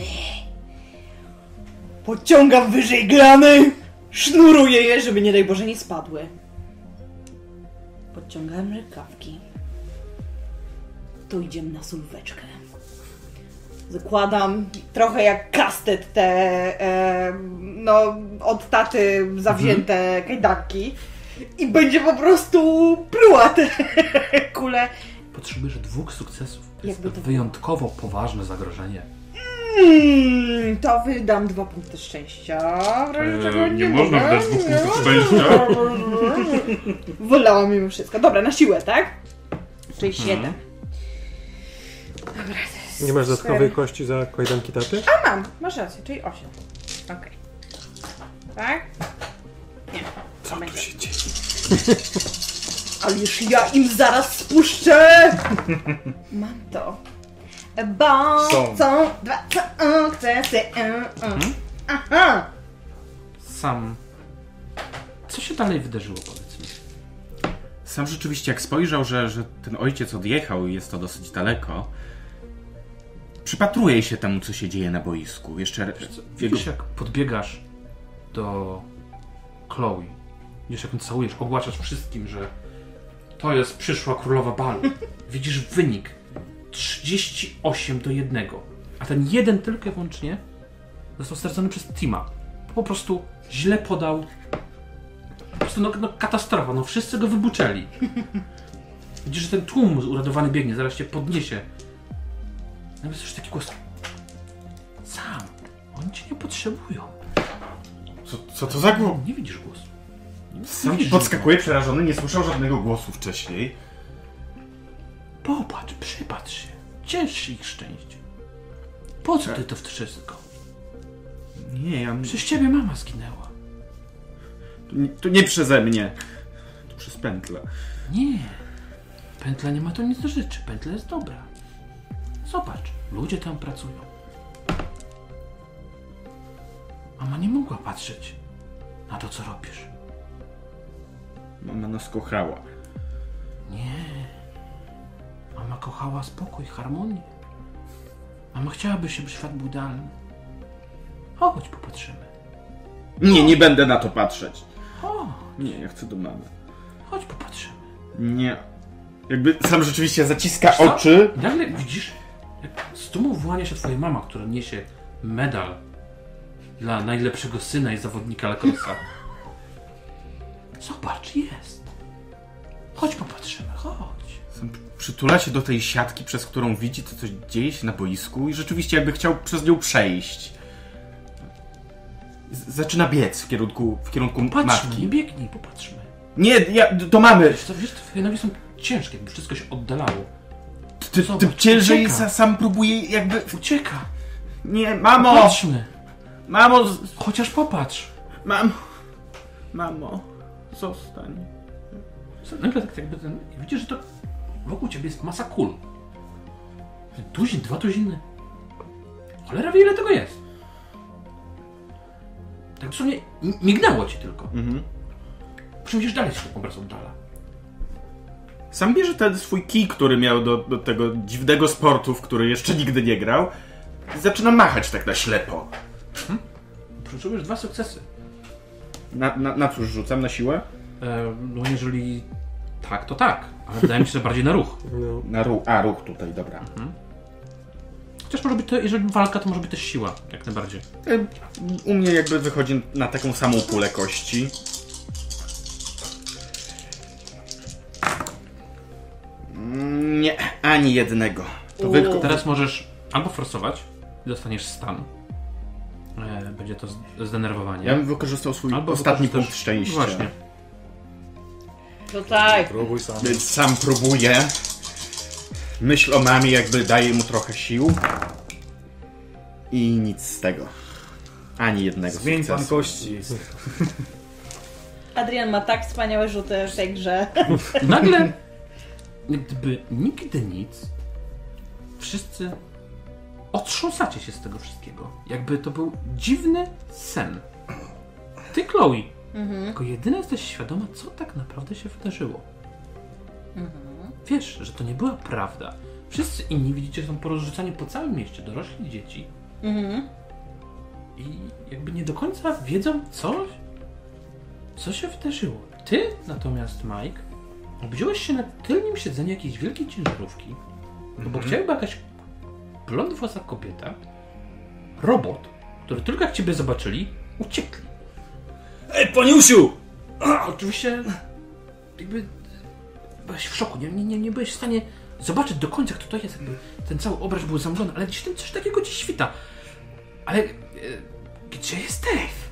Pociągam wyżej glany, sznuruję je, żeby nie daj Boże nie spadły. Podciągam rękawki. To idziemy na solóweczkę. Zakładam trochę jak kastet te, od taty zawzięte kajdanki i będzie po prostu pruła te kule. Potrzebujesz 2 sukcesów. To jest Jakby to wyjątkowo poważne zagrożenie. To wydam 2 punkty szczęścia. Nie można wydać 2 punktów szczęścia. Wolałam mimo wszystko. Dobra, na siłę, tak? Czyli 7. Dobra, to jest Nie masz dodatkowej 4. kości za kajdanki taty? A mam, masz rację, czyli 8. Okej. Tak? Nie. Co tu się dzieje? Ależ ja im zaraz spuszczę! Mam to. Bo Są. są 2 sukcesy. Aha! Sam. Co się dalej wydarzyło, powiedz mi? Sam rzeczywiście, jak spojrzał, że ten ojciec odjechał i jest to dosyć daleko, przypatruje się temu, co się dzieje na boisku. Jeszcze Widzisz, jak podbiegasz do Chloe, widzisz, jak ją całujesz, ogłaszasz wszystkim, że to jest przyszła królowa balu. Widzisz wynik 38-1, a ten jeden tylko i wyłącznie został stracony przez Tima. Po prostu źle podał. Po prostu katastrofa, wszyscy go wybuczeli. Widzisz, że ten tłum uradowany biegnie, zaraz cię podniesie. Nawet słyszysz taki głos. Sam, oni cię nie potrzebują. Co to za głos? Nie widzisz głosu. Sam podskakuje przerażony, nie słyszał żadnego głosu wcześniej. Popatrz, przypatrz się. Ciesz ich szczęście. Po co ty to wszystko? Nie, ja... Przez ciebie mama zginęła. To nie przeze mnie. To przez pętlę. Nie. Pętla nie ma to nic do rzeczy. Pętla jest dobra. Zobacz, ludzie tam pracują. Mama nie mogła patrzeć na to, co robisz. Mama nas kochała. Nie. Mama kochała spokój, harmonię. Mama chciałaby, żeby świat był idealny. Chodź, popatrzymy. Nie będę na to patrzeć. Chodź, Nie, ja chcę do mamy. chodź, popatrzymy. Nie. Jakby sam rzeczywiście zaciska Co? oczy. I nagle widzisz, jak z tłumu wyłania się twoja mama, która niesie medal dla najlepszego syna i zawodnika lacrossa. Zobacz, jest. Chodź, popatrzymy, chodź. Sam przytula się do tej siatki, przez którą widzi to, co dzieje się na boisku i rzeczywiście jakby chciał przez nią przejść. Zaczyna biec w kierunku Patrzmy, matki. nie biegnij, popatrzmy. Nie, to mamy. Wiesz, twoje nogi są ciężkie, jakby wszystko się oddalało. Tym Zobacz, ciężej ucieka. sam próbuje jakby... Ucieka. Nie, mamo! Patrzmy. Mamo! Chociaż popatrz. Mamo, zostań. Nagle tak jakby widzisz, że to wokół ciebie jest masa kul. Tuzin, 2 tuziny. Cholera wie, ile tego jest. Tak dosłownie mignęło ci tylko. Przecież dalej się obraz oddala. Sam bierze ten swój kij, który miał do tego dziwnego sportu, w który jeszcze nigdy nie grał. I zaczyna machać tak na ślepo. Potrzebujesz 2 sukcesy. Na cóż rzucam? Na siłę? No jeżeli tak, to tak. Ale wydaje mi się, że bardziej na ruch. No. Na ruch tutaj, dobra. Chociaż może być to, jeżeli walka, to może być też siła, jak najbardziej. U mnie jakby wychodzi na taką samą pulę kości. Nie, ani jednego. To Teraz możesz albo forsować i dostaniesz stan. Będzie to zdenerwowanie. Ja bym wykorzystał swój Albo ostatni wykorzystasz- punkt szczęścia. Właśnie. Tutaj. Próbuj sam. Więc sam próbuję. Myśl o mamie jakby daje mu trochę sił. I nic z tego. Ani jednego Zmień pan sukcesu. kości. Adrian ma tak wspaniałe rzuty w tej grze. Nagle, jak gdyby nigdy nic, wszyscy otrząsacie się z tego wszystkiego. Jakby to był dziwny sen. Ty, Chloe, jako jedyna jesteś świadoma, co tak naprawdę się wydarzyło. Wiesz, że to nie była prawda. Wszyscy inni, widzicie, są porozrzucani po całym mieście, dorośli dzieci. I jakby nie do końca wiedzą co się wydarzyło. Ty natomiast, Mike, obudziłeś się na tylnym siedzeniu jakiejś wielkiej ciężarówki, bo chciała była jakaś blondwłosa kobieta, robot, który tylko jak ciebie zobaczyli, uciekli. Ej, paniusiu! Oczywiście jakby byłeś w szoku, nie byłeś w stanie zobaczyć do końca, kto to jest. Jakby ten cały obraz był zamglony, ale gdzieś tam coś takiego ci świta. Ale gdzie jest Dave?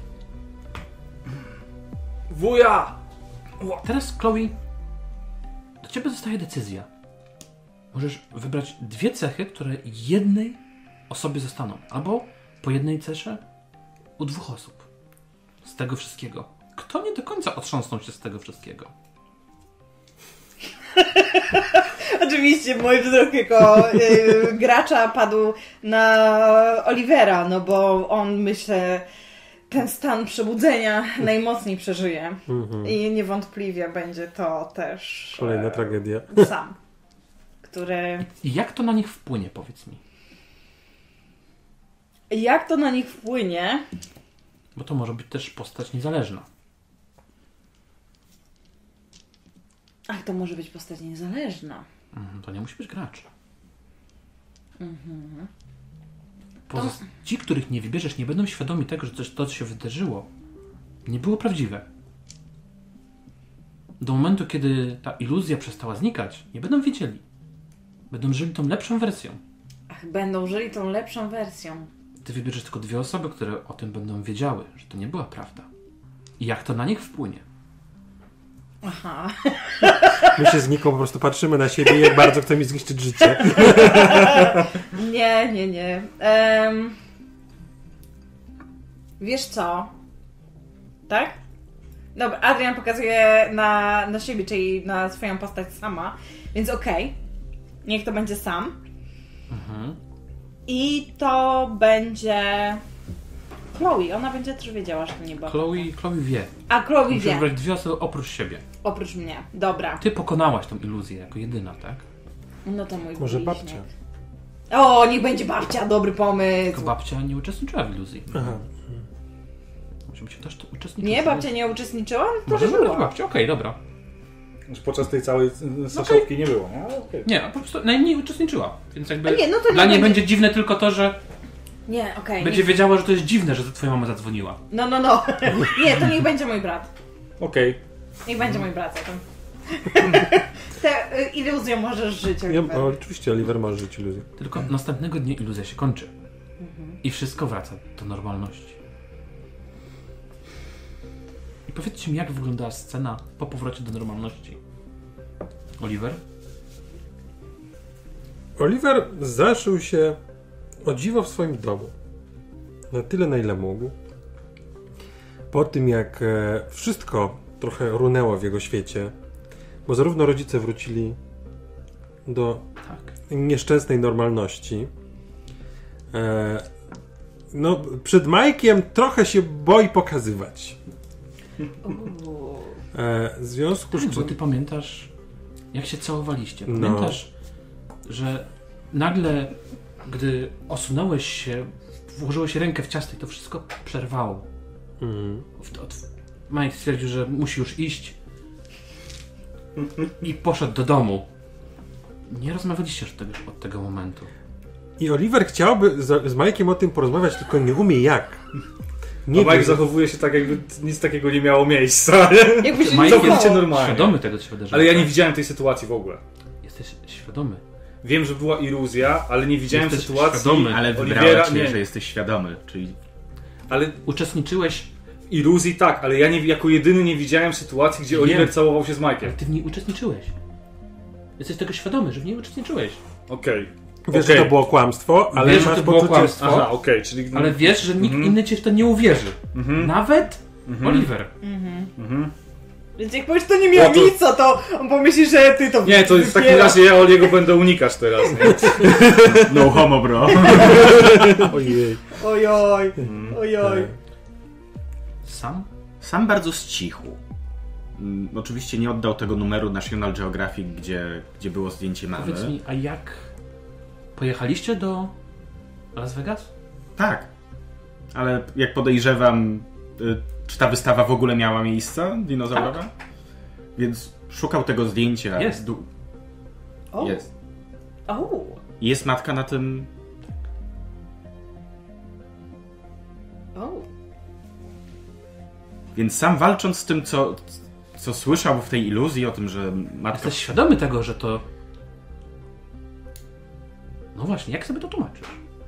Wuja! Teraz, Chloe, do ciebie zostaje decyzja. Możesz wybrać 2 cechy, które jednej osobie zostaną. Albo po jednej cesze u 2 osób. Z tego wszystkiego. Kto nie do końca otrząsnął się z tego wszystkiego? Oczywiście mój wzrok jako gracza padł na Olivera, no bo on, myślę, ten stan przebudzenia najmocniej przeżyje. I niewątpliwie będzie to też Kolejna tragedia. Sam, który... I jak to na nich wpłynie, powiedz mi? Jak to na nich wpłynie? Bo to może być też postać niezależna. Ach, to może być postać niezależna. To nie musi być gracz. Ci, których nie wybierzesz, nie będą świadomi tego, że to, co się wydarzyło, nie było prawdziwe. Do momentu, kiedy ta iluzja przestała znikać, nie będą wiedzieli. Będą żyli tą lepszą wersją. Ach, będą żyli tą lepszą wersją. Ty wybierzesz tylko 2 osoby, które o tym będą wiedziały, że to nie była prawda. I jak to na nich wpłynie. Aha. My się z Niką po prostu patrzymy na siebie i jak bardzo chce mi zniszczyć życie. Nie. Wiesz co? Tak? Dobra, Adrian pokazuje na siebie, czyli na swoją postać sama, więc okej. Niech to będzie sam. I to będzie... Chloe, ona będzie też wiedziała, że to nie było. Chloe wie. A Chloe Musisz wie. wybrać 2 osoby oprócz siebie. Oprócz mnie. Dobra. Ty pokonałaś tą iluzję jako jedyna, tak? No to mój Może bliźniak. babcia. O, niech będzie babcia, dobry Tylko pomysł. babcia nie uczestniczyła w iluzji. Aha. Może być też uczestniczyła. Nie, babcia nie uczestniczyła? To Może że wybrać była. babcię, okej, dobra. Już podczas tej całej saszopki nie było, nie? Okay. Nie, po prostu najmniej uczestniczyła. Więc jakby A nie, no to nie dla niej będzie- będzie dziwne tylko to, że Nie, okej. będzie wiedziała, że to jest dziwne, że twoja mama zadzwoniła. No. Nie, to niech będzie mój brat. Okej. Niech będzie mój brat zatem. Tę iluzją możesz żyć, Oliver. Oczywiście Oliver może żyć iluzją. Tylko następnego dnia iluzja się kończy. I wszystko wraca do normalności. I powiedzcie mi, jak wyglądała scena po powrocie do normalności. Oliver? Oliver zaszył się o dziwo w swoim domu. Na tyle, na ile mógł. Po tym, jak wszystko trochę runęło w jego świecie, bo zarówno rodzice wrócili do Tak. nieszczęsnej normalności. No, przed Mike'iem trochę się boi pokazywać. W związku z Tak, bo czym... ty pamiętasz, jak się całowaliście. No. Pamiętasz, że nagle, gdy osunąłeś się, włożyłeś rękę w ciasto i to wszystko przerwało. Mike stwierdził, że musi już iść i poszedł do domu. Nie rozmawialiście już od tego momentu. I Oliver chciałby z Mike'iem o tym porozmawiać, tylko nie umie jak. Nie Mike wie, zachowuje się tak, jakby nic takiego nie miało miejsca. Jakby się Mike nie Całkowicie stało. normalnie. Świadomy tego, co się wydarzyło. Ale ja nie widziałem tej sytuacji w ogóle. Jesteś świadomy. Wiem, że była iluzja, ale nie widziałem Jesteś sytuacji. świadomy. Ale Oliwiera, wybrałeś się, nie. że jesteś świadomy, czyli... Ale Uczestniczyłeś, iluzji tak, ale ja nie, jako jedyny nie widziałem sytuacji, gdzie Wiem. Oliver całował się z ale Mike'iem. ty w niej uczestniczyłeś. Jesteś tego świadomy, że w niej uczestniczyłeś. Okej. Wiesz, że to było kłamstwo, ale Wiesz, że masz to było poczucie... kłamstwo. Aha, okej, czyli... Ale wiesz, że nikt inny ci w to nie uwierzy. Nawet Oliver. Więc jak powiesz, to nie miał nic, to on pomyśli, że ty to Nie, to w takim razie ja Oliego będę unikać teraz, nie? No homo, bro. Ojej. Ojoj, ojoj. Sam bardzo zcichł. Oczywiście nie oddał tego numeru National Geographic, gdzie było zdjęcie mamy. Powiedz mi, a jak pojechaliście do Las Vegas? Tak. Ale jak podejrzewam, czy ta wystawa w ogóle miała miejsce dinozaurowa? Tak. Więc szukał tego zdjęcia. Jest. O. Jest. O. Jest matka na tym... O. Więc sam walcząc z tym, co słyszał w tej iluzji o tym, że matka... Jesteś świadomy tego, że to... No właśnie, jak sobie to tłumaczysz?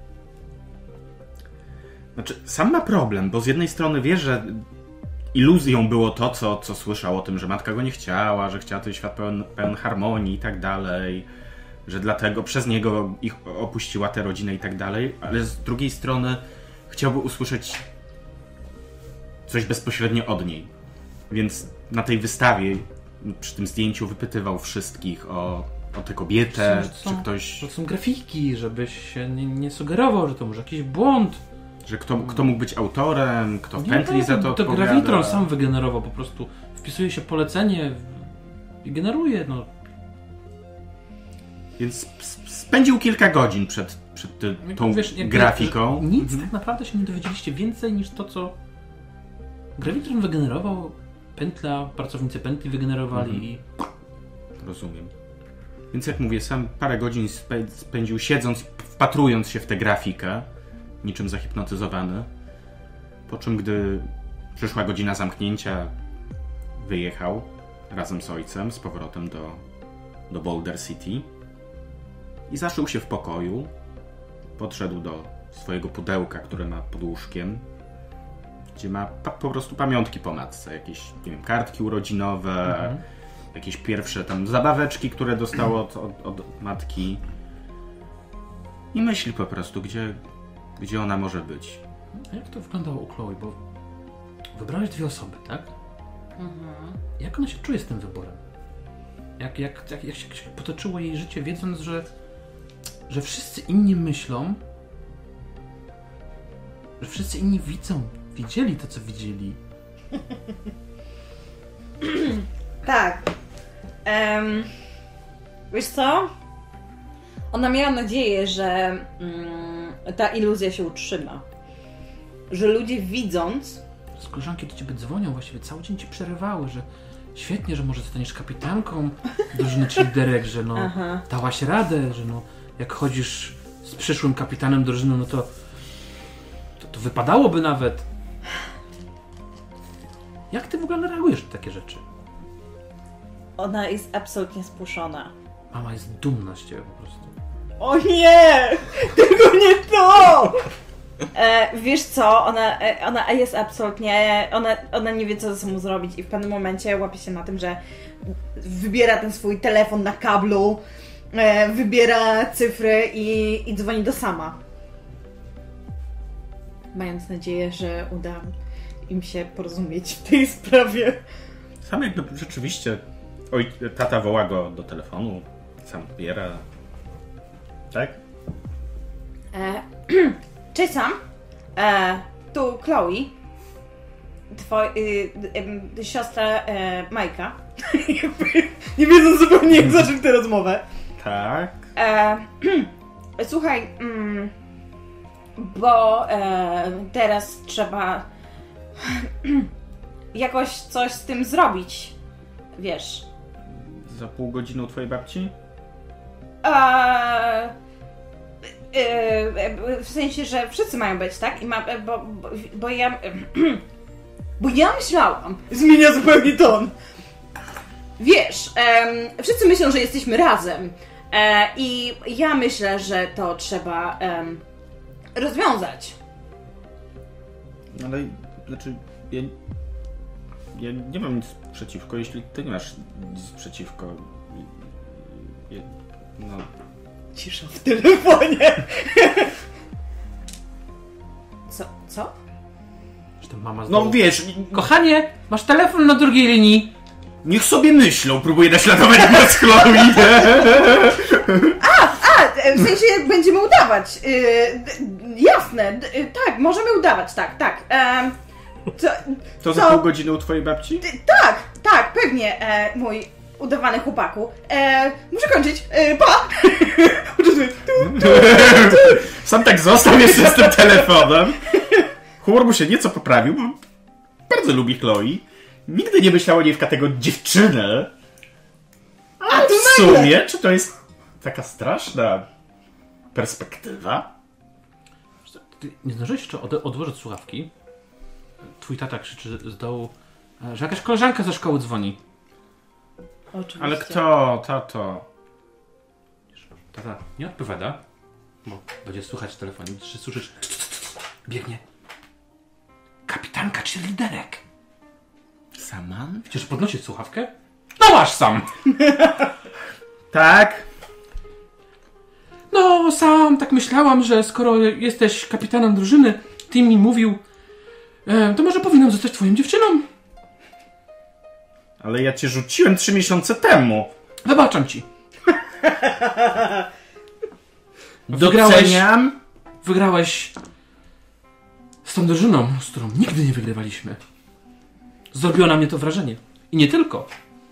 Znaczy, sam ma problem, bo z jednej strony wie, że iluzją było to, co słyszał o tym, że matka go nie chciała, że chciała ten świat pełen harmonii i tak dalej, że dlatego przez niego ich opuściła tę rodzinę i tak dalej, ale z drugiej strony chciałby usłyszeć coś bezpośrednio od niej. Więc na tej wystawie, przy tym zdjęciu wypytywał wszystkich o tę kobietę, czy ktoś... To są grafiki, żebyś się nie sugerował, że to może jakiś błąd. Że kto mógł być autorem, kto w Nie, pętli za to To odpowiada. Gravitron sam wygenerował po prostu. Wpisuje się polecenie i generuje, no. Więc spędził kilka godzin przed tą grafiką. Nic tak naprawdę się nie dowiedzieliście więcej niż to, co Gravitron wygenerował, pracownicy pętli wygenerowali i... Rozumiem. Więc jak mówię, sam parę godzin spędził siedząc, wpatrując się w tę grafikę, niczym zahipnotyzowany. Po czym, gdy przyszła godzina zamknięcia, wyjechał razem z ojcem z powrotem do Boulder City i zaszył się w pokoju. Podszedł do swojego pudełka, które ma pod łóżkiem, gdzie ma po prostu pamiątki po matce. Jakieś, nie wiem, kartki urodzinowe, jakieś pierwsze tam zabaweczki, które dostało od matki. I myśli po prostu, gdzie ona może być. A jak to wyglądało u Chloe? Bo wybrałeś dwie osoby, tak? Jak ona się czuje z tym wyborem? Jak się potoczyło jej życie, wiedząc, że wszyscy inni myślą, że wszyscy inni widzieli to, co widzieli. Tak. Wiesz co? Ona miała nadzieję, że ta iluzja się utrzyma. Że ludzie widząc... Z koleżanki do ciebie dzwonią, właściwie cały dzień ci przerywały, że świetnie, że może zostaniesz kapitanką drużyny cheerleaderek, że no dałaś radę, że no jak chodzisz z przyszłym kapitanem drużyny, no to wypadałoby nawet. Jak ty w ogóle reagujesz na takie rzeczy? Ona jest absolutnie spuszczona. Mama jest dumna z ciebie po prostu. O nie! Tylko nie to! Wiesz co, ona jest absolutnie... Ona nie wie, co ze sobą zrobić i w pewnym momencie łapie się na tym, że wybiera ten swój telefon na kablu, wybiera cyfry i dzwoni do Sama. Mając nadzieję, że uda im się porozumieć w tej sprawie. Sam jakby rzeczywiście tata woła go do telefonu, sam odbiera. Tak? Cześć Sam, tu Chloe, siostra Majka. Nie wiedząc zupełnie jak zacząć tę rozmowę. Tak. Słuchaj, bo teraz trzeba jakoś coś z tym zrobić, wiesz. Za pół godziny u twojej babci? W sensie, że wszyscy mają być, tak? I bo ja... Bo ja myślałam... Zmienia zupełnie ton. Wiesz, wszyscy myślą, że jesteśmy razem. I ja myślę, że to trzeba rozwiązać. Ale, znaczy, ja nie mam nic przeciwko, jeśli ty nie masz nic przeciwko. No... Cisza w telefonie. Co? Że to mama No znowu... wiesz, Kochanie, masz telefon na drugiej linii. niech sobie myślą, próbuję naśladować głos Chloe. W sensie jak będziemy udawać. Jasne, tak, możemy udawać, tak. To za pół godziny u twojej babci? Tak, pewnie, mój udawany chłopaku. Muszę kończyć, pa! Sam tak został jeszcze z tym telefonem. Humor mu się nieco poprawił, bo bardzo lubi Chloe. Nigdy nie myślał o niej w kategorii dziewczynę. A tu w sumie, czy to jest taka straszna perspektywa? Ty nie zdążyłeś jeszcze odłożyć słuchawki. Twój tata krzyczy z dołu, że jakaś koleżanka ze szkoły dzwoni. Oczywiście. Ale kto, tato? Tata nie odpowiada, bo będzie słychać w telefonie, czy słyszysz, biegnie kapitanka czy liderek. Saman? Chcesz podnosić słuchawkę? No masz sam! Tak. No sam tak myślałam, że skoro jesteś kapitanem drużyny, Tim mi mówił, to może powinnam zostać twoją dziewczyną. Ale ja cię rzuciłem 3 miesiące temu. Wybaczam ci. Doceniam. Wygrałeś z tą drużyną, z którą nigdy nie wygrywaliśmy. Zrobiło na mnie to wrażenie. I nie tylko.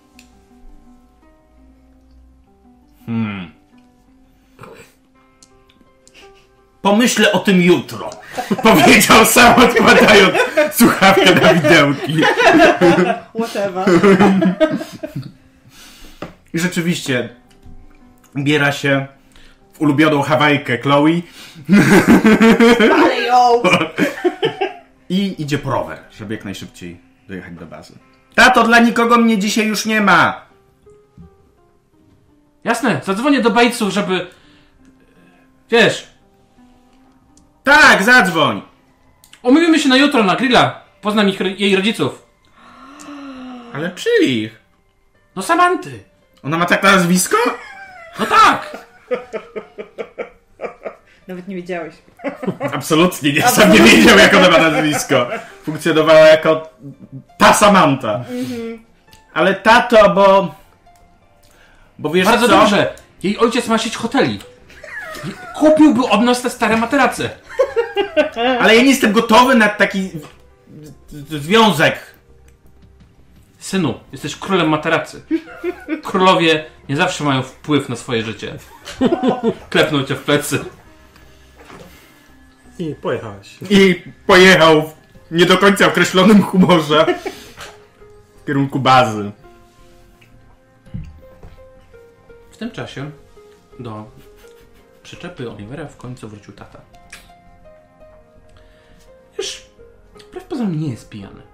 Pomyślę o tym jutro. Powiedział sam, odkładając słuchawkę na widełki. Whatever. I rzeczywiście ubiera się w ulubioną Hawajkę Chloe Ale ją! i idzie po rower, żeby jak najszybciej dojechać do bazy. Tato, dla nikogo mnie dzisiaj już nie ma. Jasne, zadzwonię do bajców, żeby... Wiesz, Tak, zadzwoń. umówimy się na jutro na grilla. Poznam jej rodziców. Ale czyich? No Samanty. Ona ma tak nazwisko? No tak. Nawet nie wiedziałeś. Absolutnie nie, sam nie wiedział, jak ona ma nazwisko. Funkcjonowała jako ta Samantha. Ale tato, bo wiesz Bardzo co? dobrze. Jej ojciec ma sieć hoteli. Kupiłby od nas te stare materace. Ale ja nie jestem gotowy na taki związek. Synu, jesteś królem materacy. Królowie nie zawsze mają wpływ na swoje życie. Klepnął cię w plecy. I pojechałeś. I pojechał w nie do końca określonym humorze w kierunku bazy. W tym czasie do przyczepy Olivera w końcu wrócił tata. Już wbrew pozorom nie jest pijany.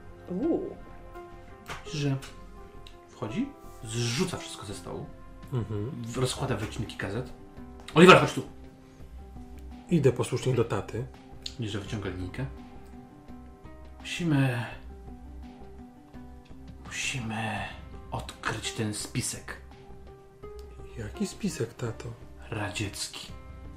Że wchodzi, zrzuca wszystko ze stołu, rozkłada wycinki gazet. Oliver, chodź tu. Idę posłusznie do taty. Widzisz, że wyciąga linijkę. Musimy odkryć ten spisek Jaki spisek, tato? radziecki.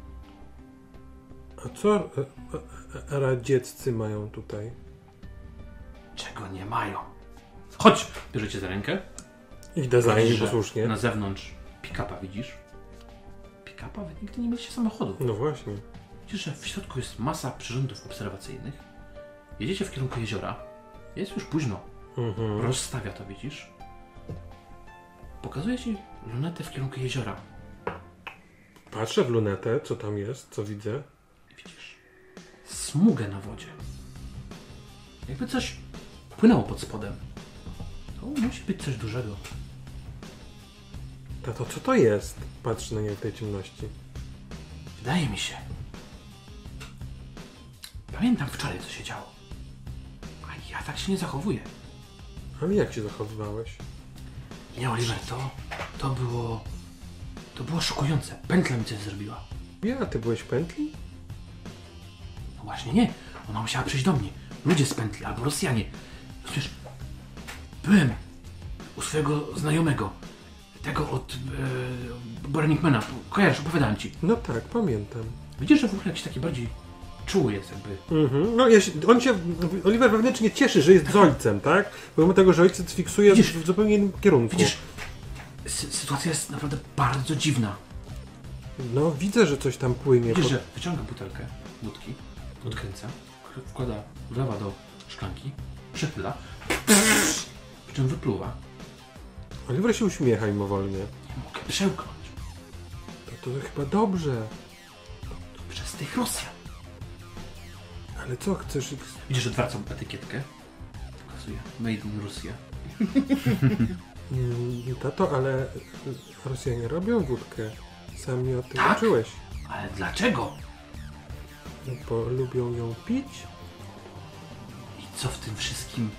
A co radzieccy mają tutaj? Czego nie mają? Chodź! Bierze cię za rękę. Idę za Widzisz, nim że posłusznie. na zewnątrz pick-upa widzisz? Pick-upa? Wy nigdy nie mieliście samochodu. No właśnie. Widzisz, że w środku jest masa przyrządów obserwacyjnych. Jedziecie w kierunku jeziora. Jest już późno. Rozstawia to, widzisz? Pokazuje ci lunetę w kierunku jeziora. Patrzę w lunetę, co tam jest, co widzę. Widzisz smugę na wodzie. Jakby coś płynęło pod spodem. To musi być coś dużego. Tato, co to jest? Patrzę na nie w tej ciemności. Wydaje mi się. Pamiętam wczoraj, co się działo. A ja tak się nie zachowuję. Ale jak się zachowywałeś? Nie, Oliver, to było szokujące. Pętla mi coś zrobiła. Ja, ty byłeś w pętli? No właśnie nie. Ona musiała przyjść do mnie. Ludzie z pętli albo Rosjanie. Przecież byłem u swojego znajomego. Tego od Burning Mana. Kojarzysz, opowiadałem ci. No tak, pamiętam. Widzisz, że w ogóle jakiś taki bardziej czuły jest jakby. No, Oliver wewnętrznie cieszy, że jest z ojcem, tak? Pomimo tego, że ojciec fiksuje w zupełnie innym kierunku. Widzisz, sytuacja jest naprawdę bardzo dziwna. No, widzę, że coś tam płynie. Widzisz, że wyciąga butelkę wódki, odkręca, wkłada, wlewa do szklanki, przepyla, po czym wypluwa. Oliver się uśmiecha mimowolnie. Nie mogę przełknąć. To chyba dobrze. Przez tych Rosjan. Ale co chcesz? Widzisz, że odwracam etykietkę. Pokazuje Made in Russia. Tato, ale Rosjanie robią wódkę. Sam mnie o tym Tak? uczyłeś. Ale dlaczego? Bo lubią ją pić? I co w tym wszystkim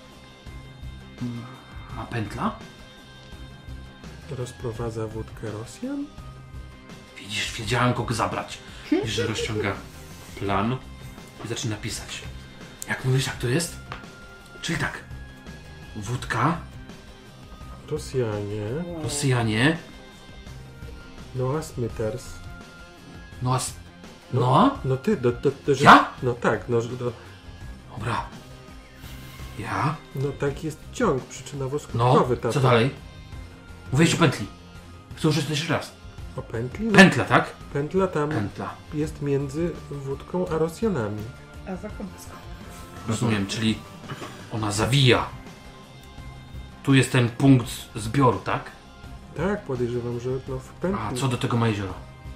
ma pętla? Rozprowadza wódkę Rosjan? Widzisz, wiedziałem kogo zabrać. Widzisz, że rozciąga plan i zaczyna pisać. Jak mówisz, jak to jest? Czyli tak. Wódka, Rosjanie. Rosjanie, Noah Smithers. Noa? No ty, że... Ja? No tak, Dobra. Ja? no tak jest ciąg przyczynowo-skutkowy. No, tato. co dalej? Mówiłeś o pętli. Chcę użyć to jeszcze raz. O pętli? No, Pętla, tak? pętla tam Pętla. jest między wódką a Rosjanami. A za końcą. Rozumiem, czyli ona zawija. Tu jest ten punkt zbioru, tak? Tak, podejrzewam, że w pętli. A co do tego ma jezioro?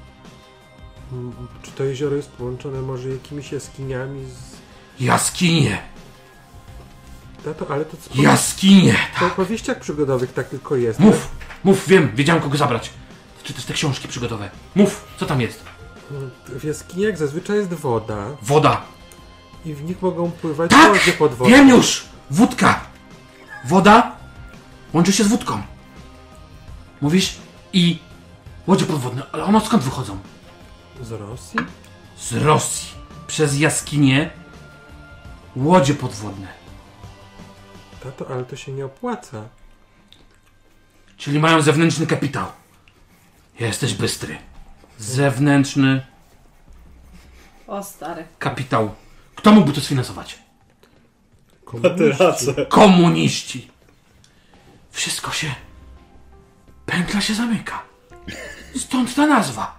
Czy to jezioro jest połączone może jakimiś jaskiniami z... Jaskinie! Tato, ale to co... Jaskinie! W opowieściach przygodowych tak tylko jest. Mów, wiem, wiedziałem kogo zabrać. Czytasz te książki przygodowe. Mów, co tam jest? W jaskiniach zazwyczaj jest woda Woda. i w nich mogą pływać Tak! łodzie podwodne. Wiem już! Wódka! Woda łączy się z wódką. Mówisz? I łodzie podwodne. Ale one skąd wychodzą? Z Rosji? Z Rosji. Przez jaskinie łodzie podwodne. Tato, ale to się nie opłaca. Czyli mają zewnętrzny kapitał. Jesteś bystry. Zewnętrzny O stary. kapitał. Kto mógłby to sfinansować? Materace. Komuniści. Wszystko się... Pętla się zamyka. Stąd ta nazwa.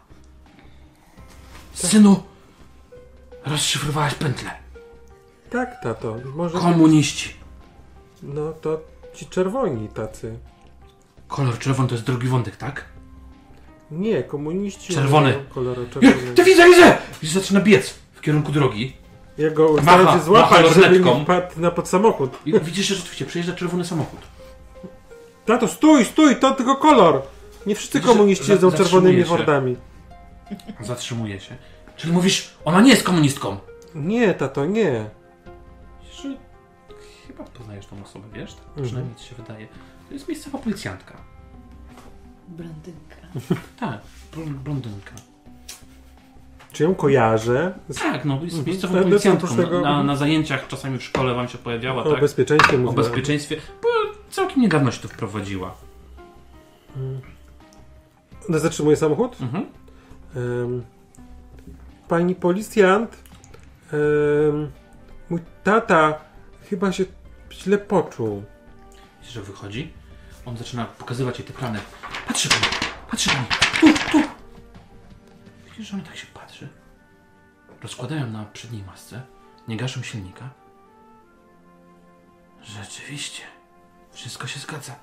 Synu, rozszyfrowałeś pętlę. Tak, tato. Może... Komuniści. No to ci czerwoni tacy. Kolor czerwony to jest drugi wątek, tak? Nie, komuniści... Czerwony. mają kolor czerwony. Ty widzę! Widzisz, zaczyna biec w kierunku drogi. Ja go Macha staram się złapać, żeby lornetką. nie wpadł na pod samochód. I widzisz, że rzeczywiście przejeżdża czerwony samochód. Tato, stój, to tylko kolor! Nie wszyscy Widzisz, że komuniści jedzą zatrzymuje czerwonymi się. hordami. Zatrzymuje się. Czyli mówisz, ona nie jest komunistką. Nie, tato, nie. Że chyba poznajesz tą osobę, wiesz? Tak przynajmniej ci się wydaje. To jest miejscowa policjantka. Blondynka. Tak, blondynka. Czy ją kojarzę? Tak, no jest miejscową Ale policjantką. oprócz tego- Na zajęciach czasami w szkole wam się pojawiała, O tak? bezpieczeństwie O mówię. bezpieczeństwie. Bo całkiem niedawno się to wprowadziła. Ona zatrzymuje samochód? Mhm. Pani policjant, mój tata chyba się źle poczuł. Widzisz, że wychodzi. On zaczyna pokazywać jej te plany. Patrzy pani. Tu. Widzisz, że ona tak się patrzy. Rozkładają na przedniej masce. Nie gaszą silnika. Rzeczywiście. Wszystko się zgadza.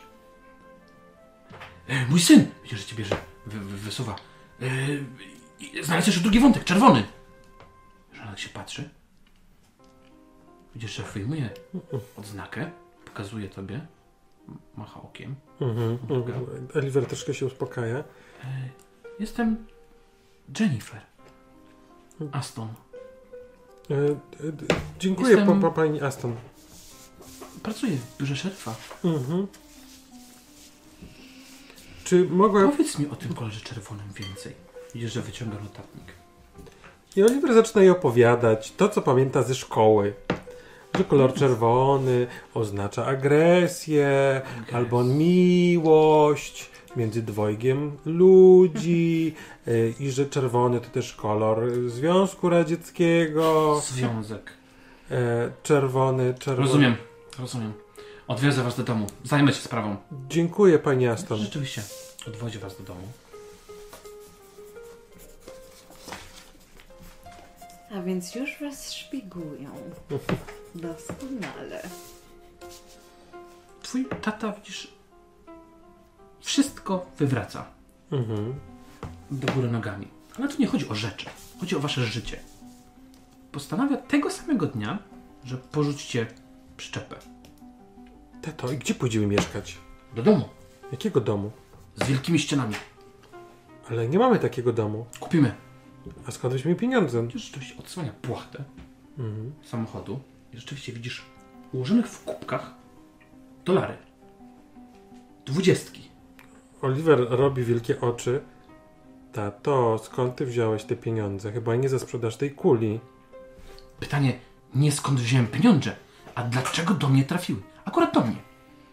Mój syn! Widzisz, że cię bierze. Wysuwa. Znalazł jeszcze drugi wątek, czerwony. Że ona tak się patrzy. Widzisz, że wyjmuje odznakę. Pokazuje tobie. Macha okiem. Oliver troszkę się uspokaja. Jestem Jennifer Aston. Dziękuję, Jestem- pani Aston. Pracuję w biurze szeryfa. Czy mogła... Powiedz mi o tym kolorze czerwonym więcej. Widzisz, że wyciąga notatnik. I Oliver zaczyna jej opowiadać to, co pamięta ze szkoły. Że kolor czerwony oznacza agresję, albo miłość, między dwojgiem ludzi i że czerwony to też kolor Związku Radzieckiego. Związek. Czerwony. Rozumiem. Odwiozę was do domu. Zajmę się sprawą. Dziękuję, pani Aston. Rzeczywiście. Odwozię was do domu. A więc już was szpiegują. Doskonale. Twój tata, widzisz, wszystko wywraca. Do góry nogami. Ale tu nie chodzi o rzeczy. Chodzi o wasze życie. Postanawia tego samego dnia, że porzucicie przyczepę. Tato, i gdzie pójdziemy mieszkać? Do domu. Jakiego domu? Z wielkimi ścianami. Ale nie mamy takiego domu. Kupimy. A skąd weźmiemy pieniądze? Już rzeczywiście odsłania płachtę samochodu i rzeczywiście widzisz ułożonych w kubkach dolary. 20. Oliver robi wielkie oczy. Tato, skąd ty wziąłeś te pieniądze? Chyba nie za sprzedaż tej kuli. Pytanie nie skąd wziąłem pieniądze, a dlaczego do mnie trafiły. Akurat do mnie.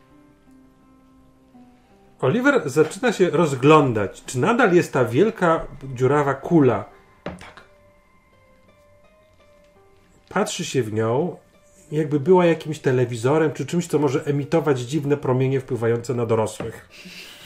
Oliver zaczyna się rozglądać. Czy nadal jest ta wielka, dziurawa kula? Tak. Patrzy się w nią, jakby była jakimś telewizorem, czy czymś, co może emitować dziwne promienie wpływające na dorosłych.